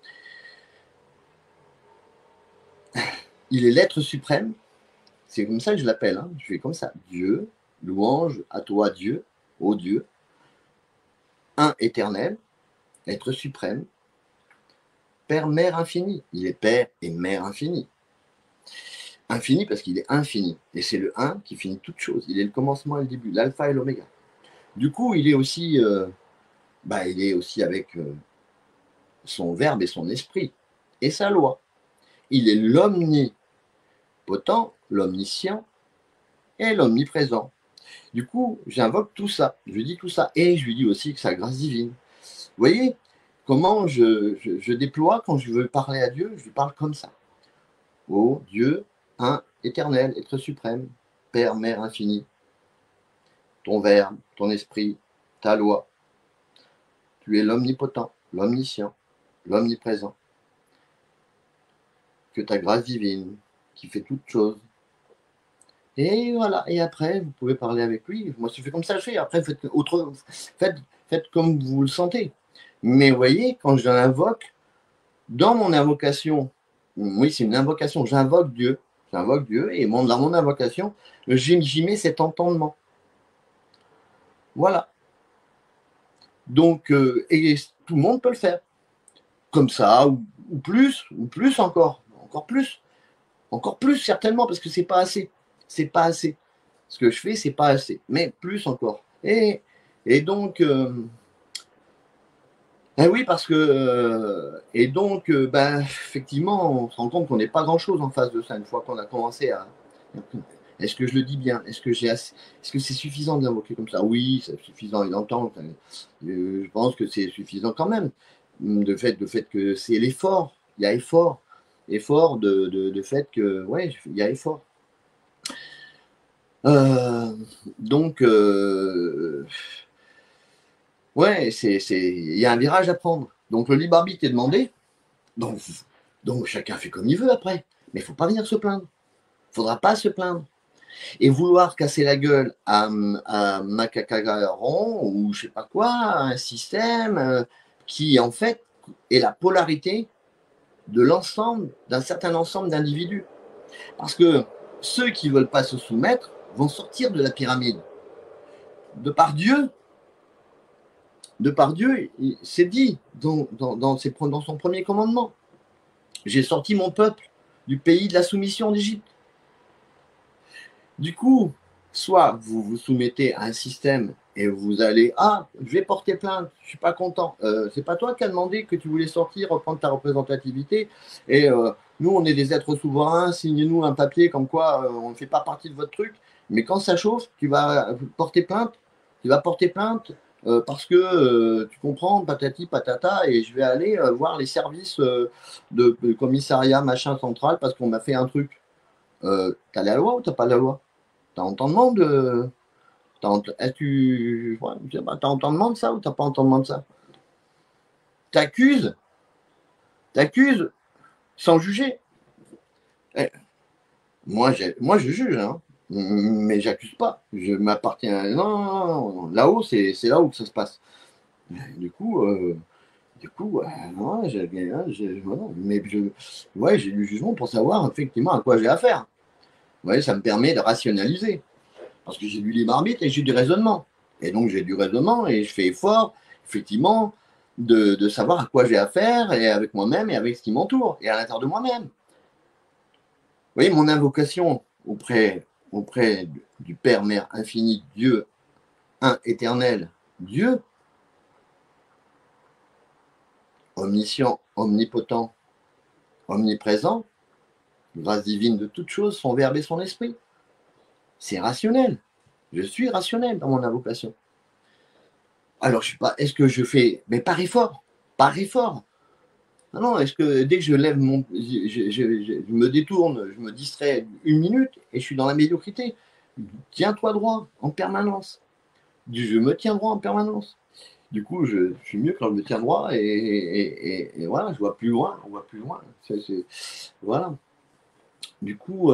il est l'être suprême, c'est comme ça que je l'appelle, hein. Je fais comme ça, Dieu, louange à toi, Dieu, ô Dieu, un éternel, être suprême, Père, Mère infini. Il est Père et Mère infini. Infini parce qu'il est infini. Et c'est le un qui finit toute chose. Il est le commencement et le début, l'alpha et l'oméga. Du coup, il est aussi avec son verbe et son esprit et sa loi. Il est l'omnipotent, l'omniscient et l'omniprésent. Du coup, j'invoque tout ça. Je lui dis tout ça. Et je lui dis aussi que sa grâce divine. Vous voyez comment je déploie quand je veux parler à Dieu, je lui parle comme ça. Ô Dieu, un, éternel, être suprême, Père, Mère infini, ton Verbe, ton Esprit, ta loi. Tu es l'omnipotent, l'omniscient, l'omniprésent. Que ta grâce divine, qui fait toutes choses. Et voilà, et après, vous pouvez parler avec lui. Moi, je fais comme ça, je fais. Après, faites comme vous le sentez. Mais vous voyez, quand je l'invoque, dans mon invocation, oui, c'est une invocation, j'invoque Dieu, et dans mon invocation, j'y mets cet entendement. Voilà. Donc, et tout le monde peut le faire. Comme ça, ou plus encore certainement, parce que c'est pas assez. C'est pas assez. Ce que je fais, c'est pas assez. Mais plus encore. Et donc, oui, parce que, ben, effectivement, on se rend compte qu'on n'est pas grand-chose en face de ça, une fois qu'on a commencé à. Est-ce que je le dis bien? Est-ce que c'est suffisant d'invoquer comme ça? Oui, c'est suffisant, il entend. Je pense que c'est suffisant quand même. De fait que c'est l'effort. Il y a effort. Effort de fait que, ouais, il y a effort. Donc, ouais, il y a un virage à prendre. Donc, le libre arbitre est demandé. Donc chacun fait comme il veut après. Mais il ne faut pas venir se plaindre. Il ne faudra pas se plaindre. Et vouloir casser la gueule à Macacagaron ou je sais pas quoi, un système qui en fait est la polarité de l'ensemble, d'un certain ensemble d'individus. Parce que ceux qui ne veulent pas se soumettre vont sortir de la pyramide. De par Dieu, c'est dit dans son premier commandement. J'ai sorti mon peuple du pays de la soumission d'Égypte. Du coup, soit vous vous soumettez à un système et vous allez je vais porter plainte, je suis pas content. C'est pas toi qui as demandé que tu voulais sortir, reprendre ta représentativité. Et nous, on est des êtres souverains. Signez-nous un papier comme quoi on ne fait pas partie de votre truc. Mais quand ça chauffe, tu vas porter plainte. Tu vas porter plainte parce que tu comprends, patati patata, et je vais aller voir les services de commissariat machin central parce qu'on m'a fait un truc. T'as la loi ou t'as pas la loi? T'as entendement de. T'as entendement de ça ou t'as pas entendement de ça? T'accuses sans juger. Eh, moi, je juge, hein, mais j'accuse pas. Je m'appartiens. Non, non, non, non. Là-haut, c'est là où que ça se passe. Du coup, Du coup, ouais, voilà. Mais ouais, j'ai du jugement pour savoir effectivement à quoi j'ai affaire. Vous voyez, ça me permet de rationaliser. Parce que j'ai du libre arbitre et j'ai du raisonnement. Et donc j'ai du raisonnement et je fais effort, effectivement, de savoir à quoi j'ai affaire et avec moi-même et avec ce qui m'entoure et à l'intérieur de moi-même. Vous voyez, mon invocation auprès du Père, Mère infini, Dieu, un éternel, Dieu, omniscient, omnipotent, omniprésent, grâce divine de toutes choses, son Verbe et son Esprit. C'est rationnel. Je suis rationnel dans mon invocation. Alors, je sais pas, est-ce que je fais, mais par effort, par effort. Non, est-ce que dès que je lève mon, je me détourne, je me distrais 1 minute et je suis dans la médiocrité. Tiens-toi droit en permanence. Je me tiens droit en permanence. Du coup, je suis mieux quand je me tiens droit et voilà, je vois plus loin, on voit plus loin. Voilà. Du coup,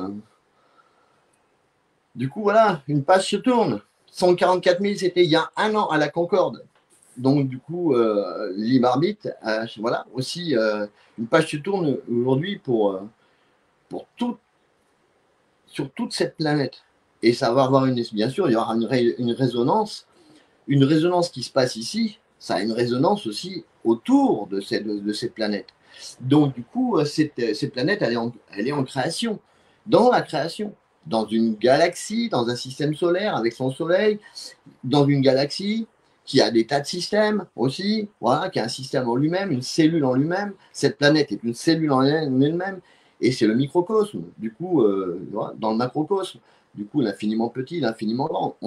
voilà, une page se tourne. 144 000, c'était il y a 1 an à la Concorde. Donc, du coup, libre arbitre, voilà, aussi, une page se tourne aujourd'hui pour tout, sur toute cette planète. Et ça va avoir bien sûr, il y aura une résonance qui se passe ici, ça a une résonance aussi autour de cette planète. Donc, du coup, cette planète, elle est en création, dans la création, dans une galaxie, dans un système solaire avec son soleil, dans une galaxie qui a des tas de systèmes aussi, voilà, qui a un système en lui-même, une cellule en lui-même. Cette planète est une cellule en elle-même, et c'est le microcosme. Du coup, voilà, dans le macrocosme, du coup, l'infiniment petit, l'infiniment grand.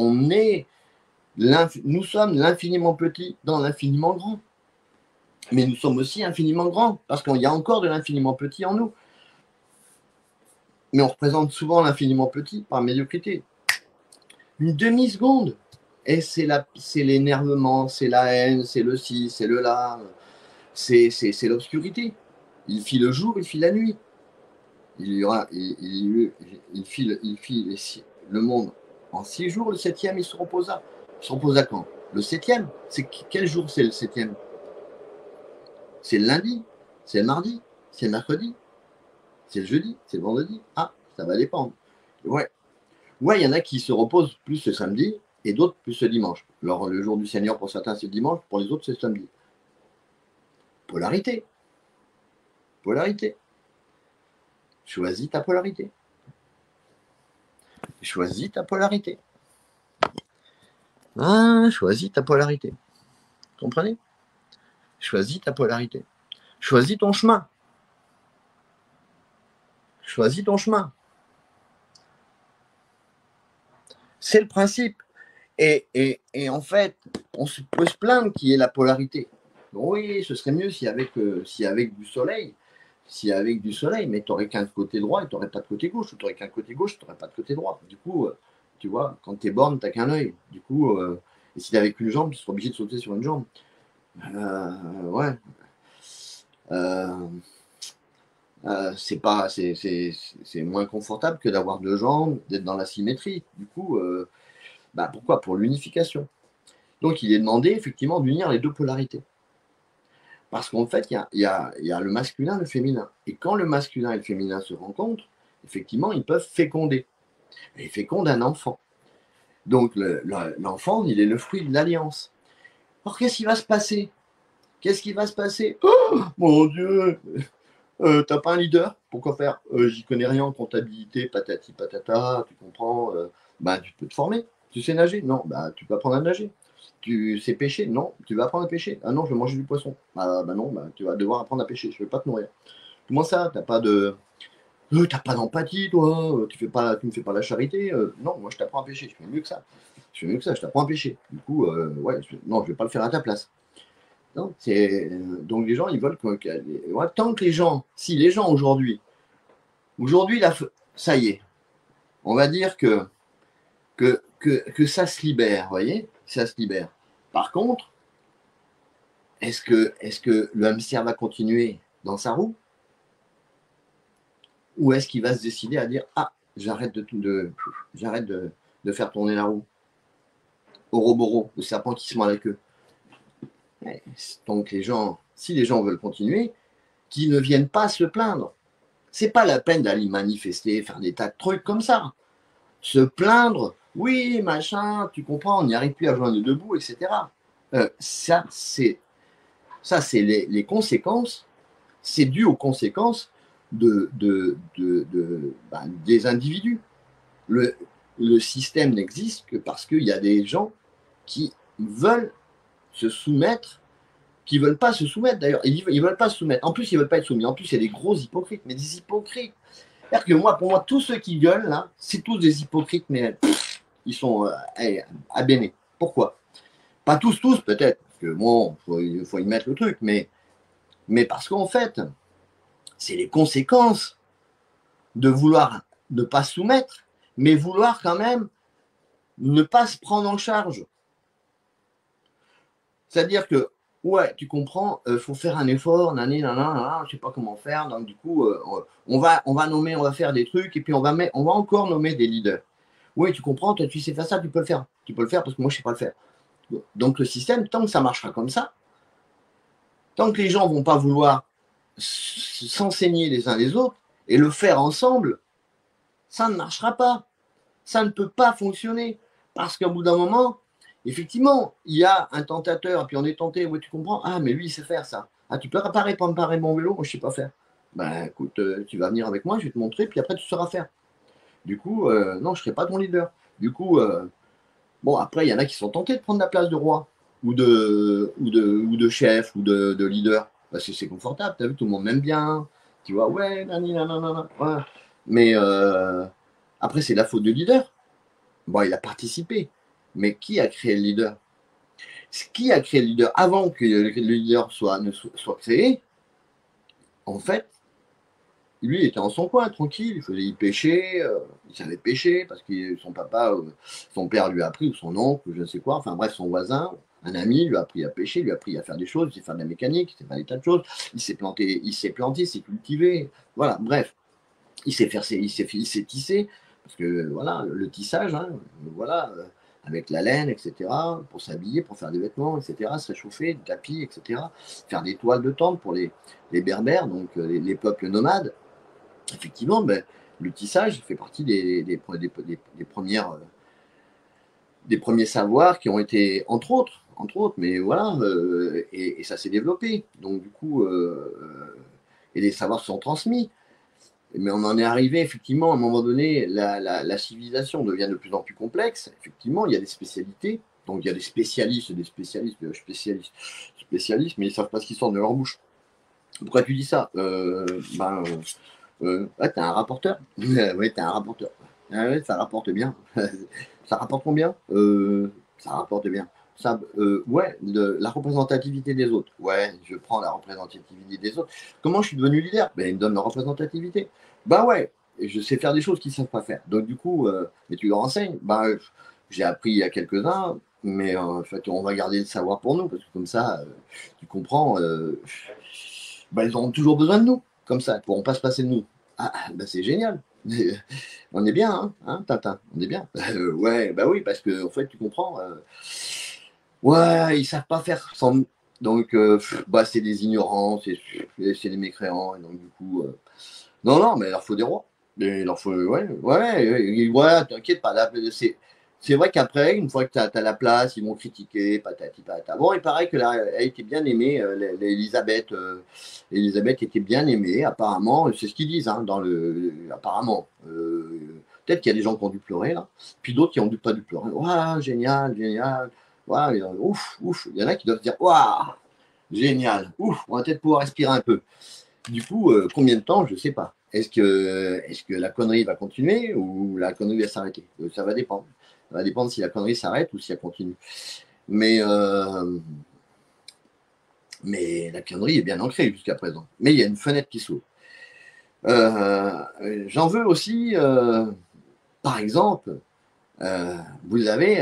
Nous sommes l'infiniment petit dans l'infiniment grand. Mais nous sommes aussi infiniment grands, parce qu'il y a encore de l'infiniment petit en nous. Mais on représente souvent l'infiniment petit par médiocrité. Une demi-seconde. Et c'est l'énervement, c'est la haine, c'est le ci, c'est le là, c'est l'obscurité. Il fit le jour, il fit la nuit. Il fit le monde en 6 jours, le septième, il se reposa. Il se reposa quand? Le septième. Quel jour c'est le septième? C'est le lundi, c'est le mardi, c'est le mercredi, c'est le jeudi, c'est le vendredi. Ah, ça va dépendre. Ouais. Ouais, il y en a qui se reposent plus le samedi et d'autres plus le dimanche. Alors, le jour du Seigneur, pour certains, c'est le dimanche, pour les autres, c'est le samedi. Polarité. Polarité. Choisis ta polarité. Choisis ta polarité. Ah, choisis ta polarité. Comprenez? Choisis ta polarité. Choisis ton chemin. Choisis ton chemin. C'est le principe. Et en fait, on peut se plaindre qu'il y ait la polarité. Oui, ce serait mieux si avec du soleil. Si avec du soleil, mais tu n'aurais qu'un côté droit et tu n'aurais pas de côté gauche. Ou tu n'aurais qu'un côté gauche, tu n'aurais pas de côté droit. Du coup, tu vois, quand tu es borne, tu n'as qu'un œil. Du coup, et si tu avec une jambe, tu seras obligé de sauter sur une jambe. Ouais. C'est moins confortable que d'avoir 2 jambes, d'être dans la symétrie. Du coup, pourquoi? Pour l'unification. Donc, il est demandé effectivement d'unir les deux polarités. Parce qu'en fait, il y a le masculin et le féminin. Et quand le masculin et le féminin se rencontrent, effectivement, ils peuvent féconder. Et ils fécondent un enfant. Donc, l'enfant, il est le fruit de l'alliance. Alors, qu'est-ce qui va se passer? Qu'est-ce qui va se passer? Oh, mon Dieu! T'as pas un leader? Pourquoi faire? J'y connais rien en comptabilité, patati patata, tu comprends? Tu peux te former. Tu sais nager? Non, tu peux apprendre à nager. Tu sais pêcher? Non, tu vas apprendre à pêcher. Ah non, je vais manger du poisson. Non, tu vas devoir apprendre à pêcher. Je ne vais pas te nourrir. Comment ça? T'as pas d'empathie, toi? Tu me fais pas la charité? Non, moi je t'apprends à pêcher. Je fais mieux que ça. Je t'apprends à pêcher. Du coup, ouais, non, je vais pas le faire à ta place. Non, donc les gens, ils veulent ouais, tant que si les gens aujourd'hui, là, ça y est, on va dire que ça se libère, vous voyez, ça se libère. Par contre, est-ce que le hamster va continuer dans sa roue? Ou est-ce qu'il va se décider à dire, ah, j'arrête de faire tourner la roue? Ouroboros, le serpent qui se mord la queue. Donc les gens, si les gens veulent continuer, qu'ils ne viennent pas se plaindre. C'est pas la peine d'aller manifester, faire des tas de trucs comme ça. Se plaindre, oui, machin, tu comprends, on n'y arrive plus à joindre debout, etc. Ça, c'est les conséquences, c'est dû aux conséquences des individus. Le système n'existe que parce qu'il y a des gens qui veulent se soumettre, qui ne veulent pas se soumettre d'ailleurs. Ils ne veulent pas se soumettre. En plus, ils ne veulent pas être soumis. En plus, il y a des gros hypocrites, mais des hypocrites. C'est-à-dire que moi, pour moi, tous ceux qui gueulent, là, c'est tous des hypocrites, mais ils sont abénés. Pourquoi? Pas tous, peut-être, parce que bon, il faut y mettre le truc, mais parce qu'en fait, c'est les conséquences de vouloir ne pas se soumettre, mais vouloir quand même ne pas se prendre en charge. C'est-à-dire que, ouais, tu comprends, faut faire un effort, je sais pas comment faire, donc du coup, on va nommer, on va faire des trucs, et puis on va encore nommer des leaders. Oui, tu comprends, toi tu sais faire ça, tu peux le faire. Tu peux le faire parce que moi je sais pas le faire. Donc le système, tant que ça marchera comme ça, tant que les gens vont pas vouloir s'enseigner les uns les autres et le faire ensemble, ça ne marchera pas. Ça ne peut pas fonctionner. Parce qu'au bout d'un moment, effectivement, il y a un tentateur, puis on est tenté, oui, tu comprends, ah, mais lui, il sait faire ça. Ah, tu peux réparer mon vélo, moi, je ne sais pas faire. Ben, écoute, tu vas venir avec moi, je vais te montrer, puis après, tu sauras faire. Du coup, non, je ne serai pas ton leader. Du coup, bon, après, il y en a qui sont tentés de prendre la place de roi, ou de chef, ou de leader, parce que c'est confortable, tu as vu, tout le monde m'aime bien, tu vois, ouais, nanana, ouais. Mais après, c'est la faute du leader. Bon, il a participé, mais qui a créé le leader? Qui a créé le leader avant que le leader soit créé? En fait, lui, il était en son coin, tranquille, il pêchait, il savait pêcher parce que son papa, son père lui a appris, ou son oncle, ou je ne sais quoi, enfin bref, son voisin, un ami lui a appris à pêcher, lui a appris à faire des choses, il sait faire de la mécanique, il sait faire des tas de choses, il s'est planté, il s'est cultivé, voilà, bref, il s'est tissé, parce que voilà, le tissage, hein, voilà, avec la laine, etc., pour s'habiller, pour faire des vêtements, etc., se réchauffer, des tapis, etc., faire des toiles de tente pour les berbères, donc les peuples nomades. Effectivement, ben, le tissage fait partie des premiers savoirs qui ont été, entre autres, mais voilà, et ça s'est développé. Donc, du coup, et les savoirs sont transmis. Mais on en est arrivé, effectivement, à un moment donné, la civilisation devient de plus en plus complexe. Effectivement, il y a des spécialités. Donc, il y a des spécialistes, spécialistes, mais ils ne savent pas ce qui sort de leur bouche. Pourquoi tu dis ça? Ouais, t'es un rapporteur. Oui, t'es un rapporteur. Ah ouais, ça rapporte bien. Ça rapporte combien? Ça rapporte bien. Ça, ouais, la représentativité des autres. Ouais, je prends la représentativité des autres. Comment je suis devenu leader? Ben, il me donne la représentativité. Ben ouais, je sais faire des choses qu'ils ne savent pas faire. Donc du coup, mais tu leur enseignes. Ben, j'ai appris à quelques-uns, mais en fait, on va garder le savoir pour nous, parce que comme ça, tu comprends, ben, ils auront toujours besoin de nous. Comme ça, ils ne pourront pas se passer de nous. Ah, ben c'est génial. On est bien, hein, Tintin, on est bien. Ouais, bah oui, parce que en fait, tu comprends. Ouais, ils savent pas faire sans nous. Donc, bah, c'est des ignorants, c'est des mécréants. Et donc, du coup, non, mais il leur faut des rois. Il leur faut, ouais, t'inquiète pas. Là, c'est vrai qu'après, une fois que tu as la place, ils vont critiquer, patati patata. Bon, il paraît que là, elle était bien aimée, Elisabeth. Elisabeth était bien aimée, apparemment. C'est ce qu'ils disent, hein, apparemment. Peut-être qu'il y a des gens qui ont dû pleurer, là. Puis d'autres qui ont pas dû pleurer. Waouh, génial, génial. Waouh, ouf, ouf. Il y en a qui doivent se dire, waouh, génial. Ouf, on va peut-être pouvoir respirer un peu. Du coup, combien de temps, je ne sais pas. Est-ce que la connerie va continuer ou la connerie va s'arrêter? Ça va dépendre. Ça va dépendre si la connerie s'arrête ou si elle continue. Mais la connerie est bien ancrée jusqu'à présent. Mais il y a une fenêtre qui s'ouvre. J'en veux aussi, par exemple, vous allez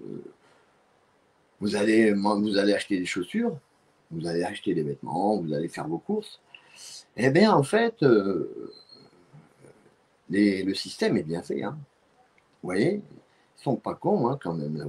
acheter des chaussures, vous allez acheter des vêtements, vous allez faire vos courses. Eh bien, en fait, le système est bien fait. Hein. Vous voyez, ils sont pas cons, hein, quand même, là-haut.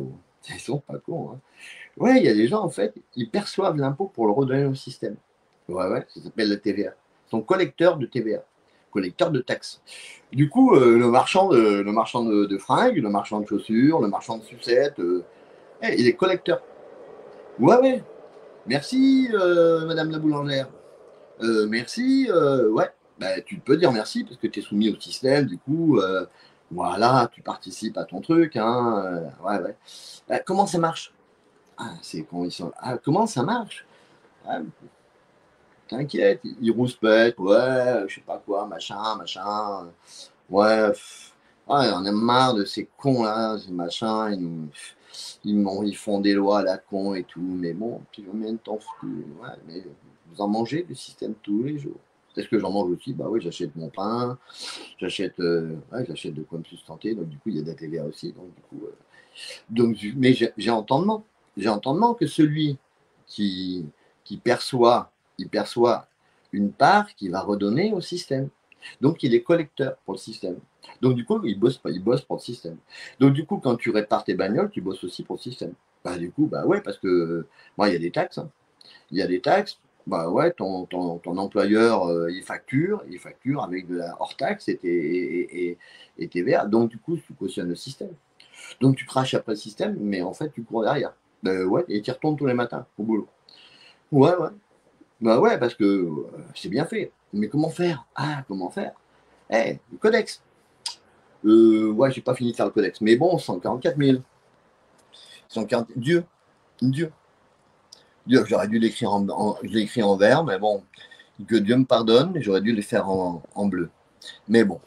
Ils sont pas cons. Hein. Ouais, il y a des gens, en fait, ils perçoivent l'impôt pour le redonner au système. Ouais, ça s'appelle la TVA. Ils sont collecteurs de TVA, collecteurs de taxes. Du coup, le marchand de fringues, le marchand de chaussures, le marchand de sucettes, il est collecteur. Ouais. Merci, madame la boulangère. Merci, ouais. Bah, tu peux dire merci parce que tu es soumis au système, du coup, voilà, tu participes à ton truc. Hein, ouais. Comment ça marche? C'est quand ils sont. Comment ça marche? Ah, t'inquiète, ils rouspètent, ouais, je sais pas quoi, machin. Ouais, on a marre de ces cons là, ces machins, ils font des lois à la con et tout, mais bon, puis combien de temps ouais, mais vous en mangez du système tous les jours. Est-ce que j'en mange aussi? Bah oui, j'achète mon pain, j'achète de quoi me sustenter, donc du coup il y a de la TVA aussi, donc du coup. Mais j'ai entendement que celui qui, qui perçoit, il perçoit une part qu'il va redonner au système. Donc il est collecteur pour le système. Donc du coup, il bosse pour le système. Donc du coup, quand tu répares tes bagnoles, tu bosses aussi pour le système. Bah du coup, bah ouais, parce que moi, il y a des taxes. Hein. Il y a des taxes. Bah ouais, ton employeur, il facture avec de la hors-taxe et TVA. Donc du coup, tu cautionnes le système. Donc tu craches après le système, mais en fait, tu cours derrière. Ouais, et tu y retournes tous les matins au boulot. Ouais. Bah ouais, parce que c'est bien fait. Mais comment faire? Comment faire? Le codex. Ouais, j'ai pas fini de faire le codex. Mais bon, 144 000. 140... Dieu. J'aurais dû l'écrire je l'ai écrit en vert, mais bon, que Dieu me pardonne, j'aurais dû les faire en bleu. Mais bon.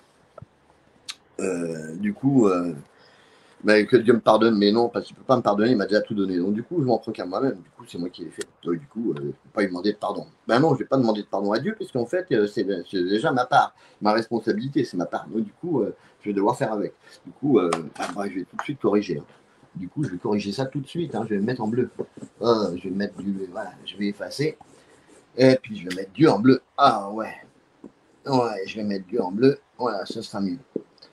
Du coup, que Dieu me pardonne, mais non, parce qu'il ne peut pas me pardonner, il m'a déjà tout donné. Donc du coup, je m'en prends qu'à moi-même. Du coup, c'est moi qui l'ai fait. Donc, du coup, je ne peux pas lui demander de pardon. Ben non, je ne vais pas demander de pardon à Dieu, parce qu'en fait, c'est déjà ma part. Ma responsabilité, c'est ma part. Donc du coup, je vais devoir faire avec. Du coup, je vais tout de suite corriger. Hein. Du coup, je vais corriger ça tout de suite. Hein. Je vais le mettre en bleu. Je vais mettre du... Voilà, je vais effacer. Et puis, je vais mettre Dieu en bleu. Ah ouais. Ouais, je vais mettre Dieu en bleu. Voilà, ce sera mieux.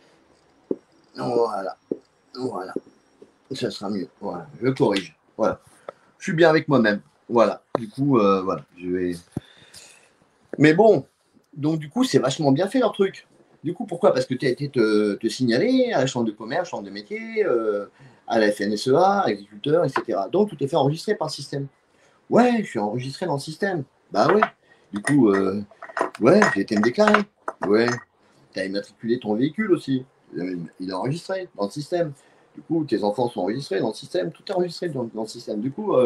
Voilà. Ça sera mieux. Voilà, je corrige. Voilà. Je suis bien avec moi-même. Voilà. Du coup, voilà. Je vais. Mais bon, donc du coup, c'est vachement bien fait leur truc. Du coup, pourquoi? Parce que tu as été te signaler à la chambre de commerce, chambre de métier, à la FNSEA, agriculteur, etc. Donc tout est fait enregistrer par le système. Ouais, je suis enregistré dans le système. Bah ouais. Du coup, ouais, j'ai été me déclarer. Ouais. Tu as immatriculé ton véhicule aussi. Il est enregistré dans le système. Du coup, tes enfants sont enregistrés dans le système. Tout est enregistré dans le système. Du coup,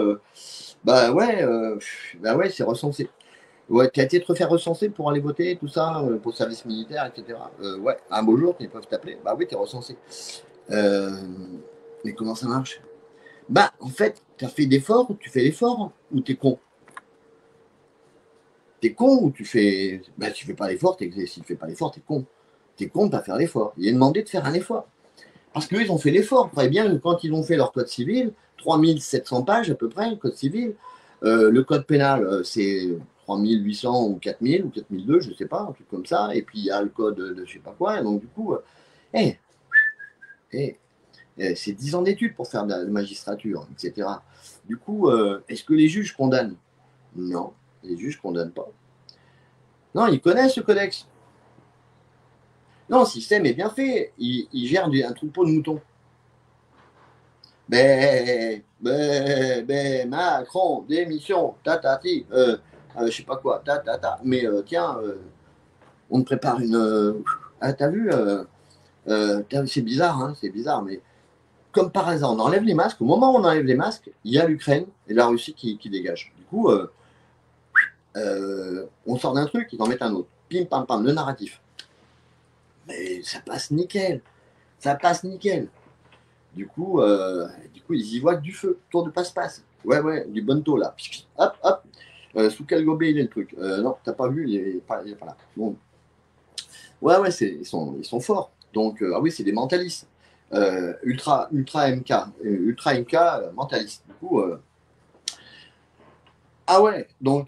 ouais, c'est recensé. Ouais, tu as été te refaire recenser pour aller voter, tout ça, pour le service militaire, etc. Ouais, un beau jour, ils peuvent t'appeler. Bah oui, tu es recensé. Euh, mais comment ça marche? Bah, en fait, tu as fait d'efforts, tu fais l'effort, ou t'es con? T'es con ou tu fais. Bah, tu fais pas l'effort, si tu fais pas l'effort, t'es con. T'es con de pas faire l'effort. Il est demandé de faire un effort. Parce qu'eux, ils ont fait l'effort. Très bien, quand ils ont fait leur code civil, 3700 pages à peu près, le code civil. Le code pénal, c'est 3800 ou 4000 ou 4002, je ne sais pas, un truc comme ça. Et puis il y a le code de je sais pas quoi. Et donc du coup, eh, eh, c'est 10 ans d'études pour faire de la magistrature, etc. Du coup, est-ce que les juges condamnent? Non, les juges condamnent pas. Non, ils connaissent le codex. Non, le système est bien fait. Ils gèrent un troupeau de moutons. Macron, démission, tatati, je sais pas quoi, mais tiens, on te prépare une. T'as vu, c'est bizarre, hein, c'est bizarre, mais comme par hasard, on enlève les masques. Au moment où on enlève les masques, il y a l'Ukraine et la Russie qui dégagent. Du coup, on sort d'un truc, ils en mettent un autre. Pim, pam, pam, le narratif. Mais ça passe nickel. Ça passe nickel. Du coup, ils y voient du feu, tour de passe-passe. Ouais, du bonneto là. Hop. Sous quel gobelet il est le truc? Non, t'as pas vu, il est pas là. Bon. Ouais, ils sont forts. Donc, oui, c'est des mentalistes. Ultra MK. Ultra MK, mentaliste. Du coup, ouais, donc,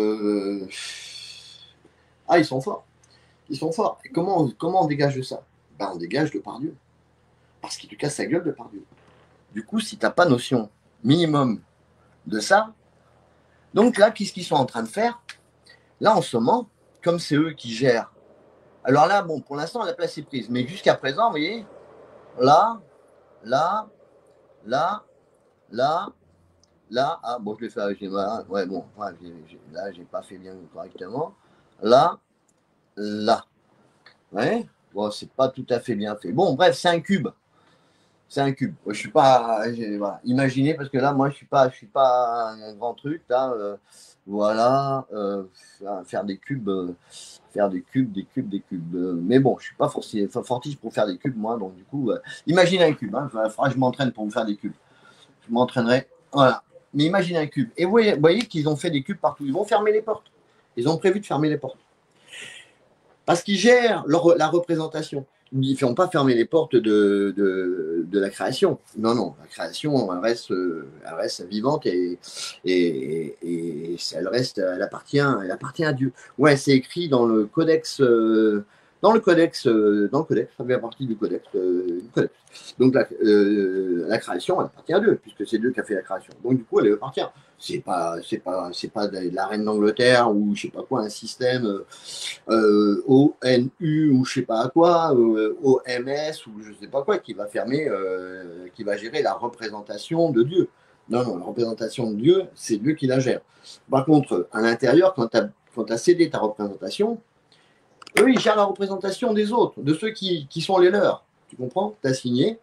ils sont forts. Ils sont forts. Et comment on dégage de ça? On dégage de par Dieu. Parce qu'il te casse sa gueule de par Dieu. Du coup, si tu n'as pas notion minimum de ça, donc là, qu'est-ce qu'ils sont en train de faire? Là, en ce moment, comme c'est eux qui gèrent. Alors là, bon, pour l'instant, la place est prise. Mais jusqu'à présent, vous voyez, là, là, là, là, là. Ah, bon, je l'ai fait avec les mains. Ouais, bon, ouais, là, j'ai pas fait bien correctement. Là, là. Ouais. Bon, c'est pas tout à fait bien fait. Bon, bref, c'est un cube. C'est un cube. Je suis pas. Voilà. Imaginez, parce que là, moi, je suis pas un grand truc. Là, voilà. Faire des cubes. Faire des cubes, des cubes, des cubes. Mais bon, je suis pas fortiche pour faire des cubes, moi. Donc, du coup, imaginez un cube. Hein. Il faudra que je m'entraîne pour vous faire des cubes. Je m'entraînerai. Voilà. Mais imaginez un cube. Et vous voyez qu'ils ont fait des cubes partout. Ils vont fermer les portes. Ils ont prévu de fermer les portes. Parce qu'ils gèrent la représentation. Ils ne font pas fermer les portes de la création. Non, non, la création, elle reste vivante et elle appartient à Dieu. Ouais, c'est écrit dans le codex, ça fait partie du codex. Donc la création, elle appartient à Dieu, puisque c'est Dieu qui a fait la création. Donc du coup, elle appartient. C'est pas de la reine d'Angleterre ou je sais pas quoi, un système ONU ou je sais pas quoi, OMS ou je sais pas quoi, qui va fermer, qui va gérer la représentation de Dieu. Non, non, la représentation de Dieu, c'est Dieu qui la gère. Par contre, à l'intérieur, quand tu as cédé ta représentation, eux, ils gèrent la représentation des autres, de ceux qui sont les leurs. Tu comprends? Tu as signé,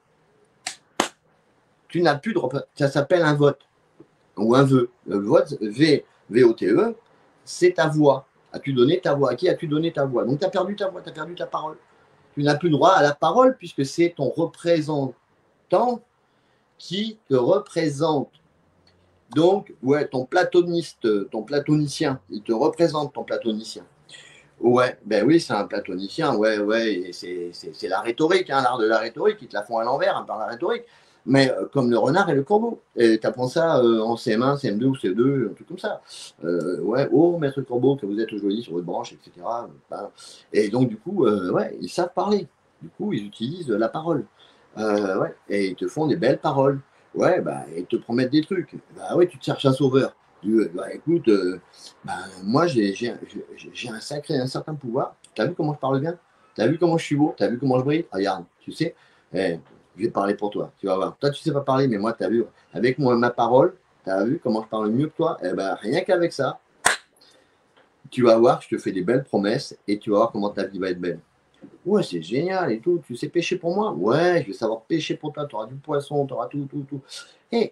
tu n'as plus de représentation. Ça s'appelle un vote ou un vœu. Le vote, V-O-T-E, c'est ta voix. As-tu donné ta voix? À qui as-tu donné ta voix? Donc, tu as perdu ta voix, tu as perdu ta parole. Tu n'as plus droit à la parole puisque c'est ton représentant qui te représente. Donc, ouais, ton platonicien, il te représente, ton platonicien. Ouais, ben oui, c'est un platonicien, ouais, ouais, et c'est la rhétorique, hein, l'art de la rhétorique, ils te la font à l'envers, hein, par la rhétorique. Mais comme le renard et le corbeau. Et tu apprends ça en CM1, CM2 ou CE2, un truc comme ça. Ouais, oh, maître corbeau, que vous êtes joli sur votre branche, etc. Ben, et donc, du coup, ouais, ils savent parler. Du coup, ils utilisent la parole. Ouais, et ils te font des belles paroles. Ouais, bah, ils te promettent des trucs. Bah ouais, tu te cherches un sauveur. Bah écoute, bah, moi j'ai un certain pouvoir. T'as vu comment je parle bien? T'as vu comment je suis beau? T'as vu comment je brille? Ah, regarde, tu sais, je vais parler pour toi. Tu vas voir. Toi, tu sais pas parler, mais moi, t'as vu, avec moi, ma parole, t'as vu comment je parle mieux que toi? Eh ben, rien qu'avec ça, tu vas voir, je te fais des belles promesses et tu vas voir comment ta vie va être belle. Ouais, c'est génial et tout. Tu sais pêcher pour moi? Ouais, je vais savoir pêcher pour toi. Tu auras du poisson, tu auras tout, tout, tout. Et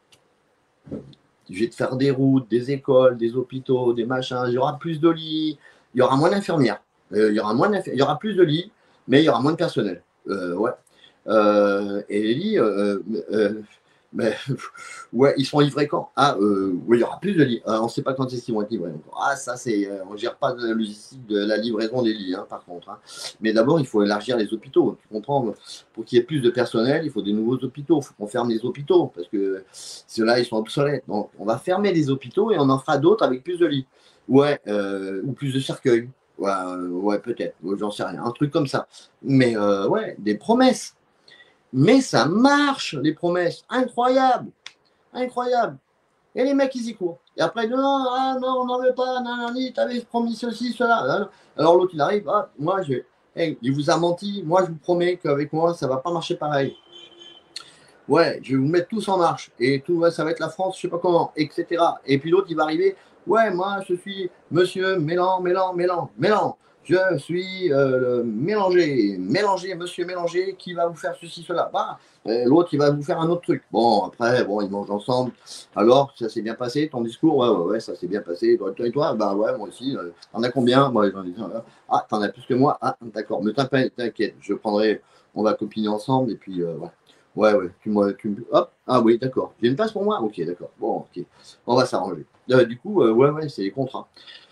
je vais te faire des routes, des écoles, des hôpitaux, des machins. Il y aura plus de lits, il y aura moins d'infirmières. Il y aura plus de lits, mais il y aura moins de personnel. Ouais. Et les lits, mais, ouais, ils seront livrés quand? Ah, oui, il y aura plus de lits. On ne sait pas quand est-ce qu'ils vont être livrés. Ah, ça, on ne gère pas de la logistique de la livraison des lits, hein, par contre. Hein. Mais d'abord, il faut élargir les hôpitaux. Tu comprends? Pour qu'il y ait plus de personnel, il faut des nouveaux hôpitaux. Il faut qu'on ferme les hôpitaux parce que ceux-là, ils sont obsolètes. Donc, on va fermer les hôpitaux et on en fera d'autres avec plus de lits. Ouais, ou plus de cercueils. Ouais, ouais peut-être. J'en sais rien. Un truc comme ça. Mais ouais, des promesses. Mais ça marche, les promesses. Incroyable. Incroyable. Et les mecs, ils y courent. Et après, non, ah, non, on n'en veut pas, non, non, t'avais promis ceci, cela. Alors l'autre, il arrive, ah, moi, il vous a menti, moi, je vous promets qu'avec moi, ça ne va pas marcher pareil. Ouais, je vais vous mettre tous en marche. Et tout, ouais, ça va être la France, je sais pas comment, etc. Et puis l'autre, il va arriver, ouais, moi, je suis monsieur Mélan. Je suis Mélanger, monsieur Mélanger, qui va vous faire ceci, cela. Bah, l'autre, il va vous faire un autre truc. Bon, après, bon, ils mangent ensemble. Alors, ça s'est bien passé, ton discours? Ouais, ouais, ouais, ça s'est bien passé. Et toi? Bah ouais, moi aussi. T'en as combien? Moi, j'en ai ah, t'en as plus que moi? Ah, d'accord. Mais t'inquiète, je prendrai, on va copiner ensemble, et puis, voilà. Ouais, ouais, hop, ah oui, d'accord. J'ai une place pour moi? Ok, d'accord. Bon, ok. On va s'arranger. Du coup, ouais, ouais, c'est les contrats.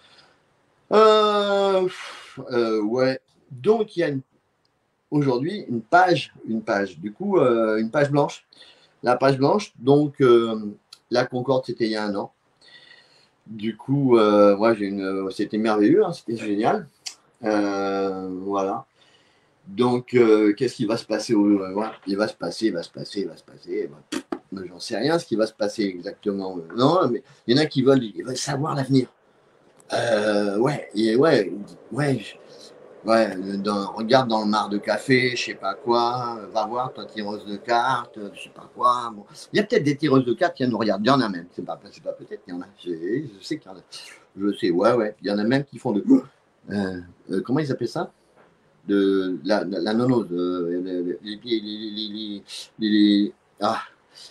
Ouais. Donc, il y a aujourd'hui une page. Du coup, une page blanche. La page blanche, donc, la Concorde, c'était il y a un an. Du coup, moi, c'était merveilleux, hein, c'était génial. Voilà. Donc, qu'est-ce qui va se passer voilà. Il va se passer. J'en sais rien ce qui va se passer exactement. Non, mais il y en a qui veulent savoir l'avenir. Ouais, ouais, regarde dans le mar de café, je sais pas quoi, va voir ta tireuse de cartes, je sais pas quoi. Bon. Il y a peut-être des tireuses de cartes qui nous regardent, il y en a même, c'est pas peut-être, il y en a, je sais qu'il y en a. Je sais, ouais, il y en a même qui font de. Comment ils appellent ça? De la nonose, ah,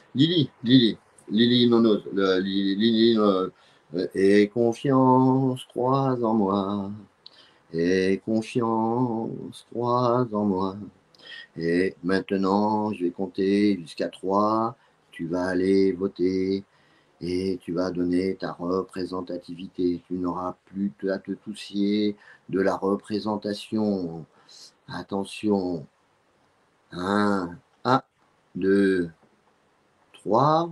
Lily nonose, Lily, et confiance, crois en moi. Et confiance, crois en moi. Et maintenant, je vais compter jusqu'à 3. Tu vas aller voter et tu vas donner ta représentativité. Tu n'auras plus à te soucier de la représentation. Attention. 1, 2, 3.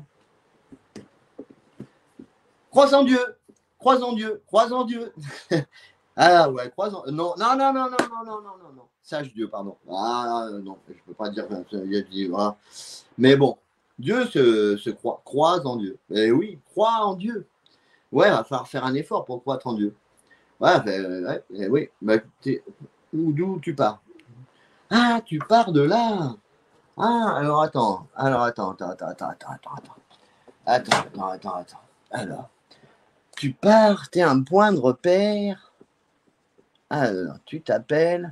Crois en Dieu. Crois en Dieu. Crois en Dieu. Ah ouais, croisant. Non, non, non, non, non, non, non, non, non, non. Sage Dieu, pardon. Ah non, je peux pas dire. Voilà. Mais bon, Dieu se croise en Dieu. Eh oui, crois en Dieu. Ouais, il va falloir faire un effort pour croître en Dieu. Ouais, oui. Bah, d'où tu pars? Ah, tu pars de là. Ah, alors attends. Attends. Alors, tu pars, t'es un point de repère. Alors, tu t'appelles.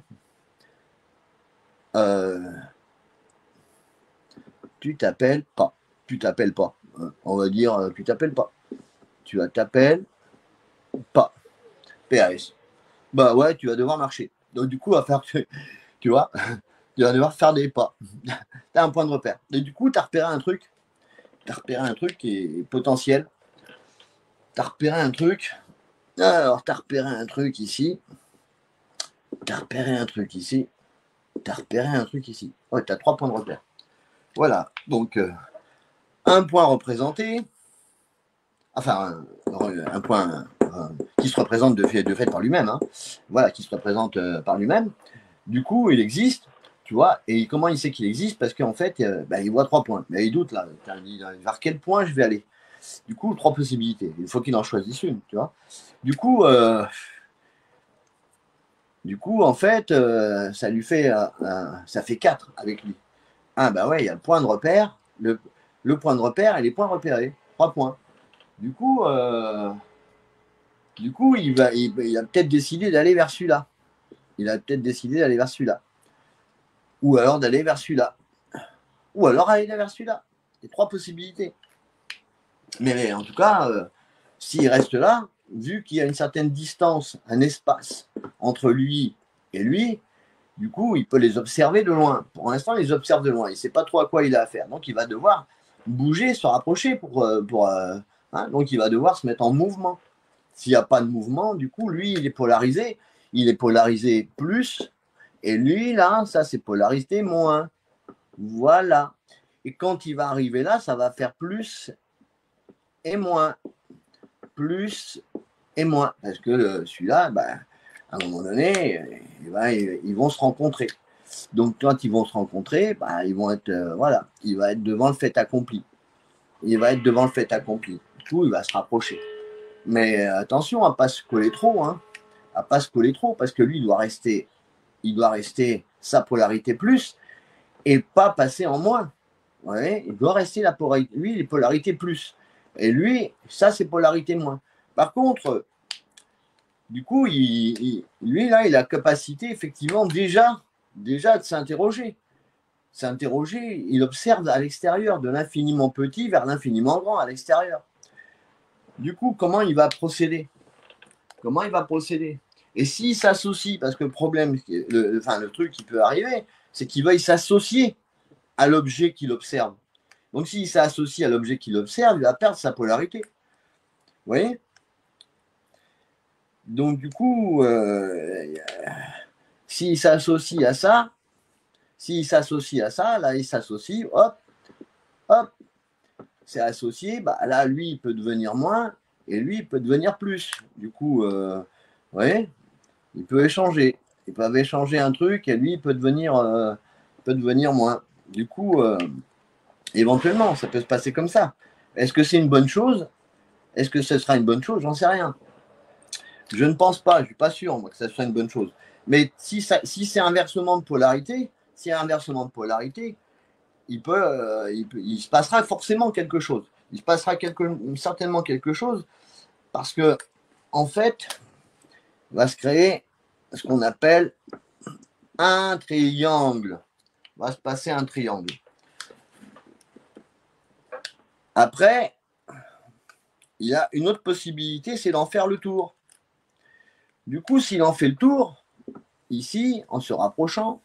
Tu t'appelles pas. Tu t'appelles pas. On va dire, tu t'appelles pas. Tu t'appelles pas. PS. Bah ouais, tu vas devoir marcher. Donc du coup, tu vois, tu vas devoir faire des pas. Tu as un point de repère. Et du coup, tu as repéré un truc. Tu as repéré un truc qui est potentiel. Tu as repéré un truc. Alors, tu as repéré un truc ici. Tu as repéré un truc ici. Tu as repéré un truc ici. Ouais, tu as 3 points de repère. Voilà. Donc, un point représenté. Enfin, un point qui se représente de fait par lui-même. Hein. Voilà, qui se représente par lui-même. Du coup, il existe, tu vois. Et comment il sait qu'il existe? Parce qu'en fait, il voit 3 points. Mais il doute là. Il dit vers quel point je vais aller? Du coup, 3 possibilités. Il faut qu'il en choisisse une, tu vois. Du coup, en fait, ça lui fait, ça fait 4 avec lui. Ah bah ouais, il y a le point de repère, le point de repère et les points repérés. 3 points. Du coup, il a peut-être décidé d'aller vers celui-là. Il a peut-être décidé d'aller vers celui-là. Ou alors d'aller vers celui-là. Ou alors aller vers celui-là. Il y a 3 possibilités. Mais en tout cas, s'il reste là, vu qu'il y a une certaine distance, un espace entre lui et lui, du coup, il peut les observer de loin. Pour l'instant, il les observe de loin. Il ne sait pas trop à quoi il a affaire. Donc, il va devoir bouger, se rapprocher hein, donc, il va devoir se mettre en mouvement. S'il n'y a pas de mouvement, du coup, lui, il est polarisé. Il est polarisé plus. Et lui, là, ça, c'est polarisé moins. Voilà. Et quand il va arriver là, ça va faire plus et moins. Plus et moins. Parce que celui-là, à un moment donné, ils vont se rencontrer. Donc, quand ils vont se rencontrer, ils vont être, il va être devant le fait accompli. Il va être devant le fait accompli. Du coup, il va se rapprocher. Mais attention à ne pas se coller trop, hein. À pas se coller trop, parce que lui, il doit rester sa polarité plus et pas passer en moins. Ouais, il doit rester lui, les polarités plus. Et lui, ça, c'est polarité moins. Par contre, du coup, lui, là, il a la capacité, effectivement, déjà de s'interroger. S'interroger, il observe à l'extérieur, de l'infiniment petit vers l'infiniment grand à l'extérieur. Du coup, comment il va procéder? Et s'il s'associe, parce que le problème, le truc qui peut arriver, c'est qu'il veuille s'associer à l'objet qu'il observe. Donc, s'il s'associe à l'objet qu'il observe, il va perdre sa polarité. Vous voyez? Donc, du coup, s'il s'associe à ça, là, il s'associe, hop, c'est associé, là, lui, il peut devenir moins, et lui, il peut devenir plus. Du coup, vous voyez, il peut échanger. Ils peuvent échanger un truc et lui, il peut devenir moins. Du coup, éventuellement, ça peut se passer comme ça. Est-ce que c'est une bonne chose? Est-ce que ce sera une bonne chose? J'en sais rien. Je ne pense pas, je ne suis pas sûr moi, que ça soit une bonne chose. Mais si c'est un inversement de polarité, il se passera forcément quelque chose. Il se passera certainement quelque chose parce que, en fait, va se créer ce qu'on appelle un triangle. Va se passer un triangle. Après, il y a une autre possibilité, c'est d'en faire le tour. Du coup, s'il en fait le tour, ici, en se rapprochant,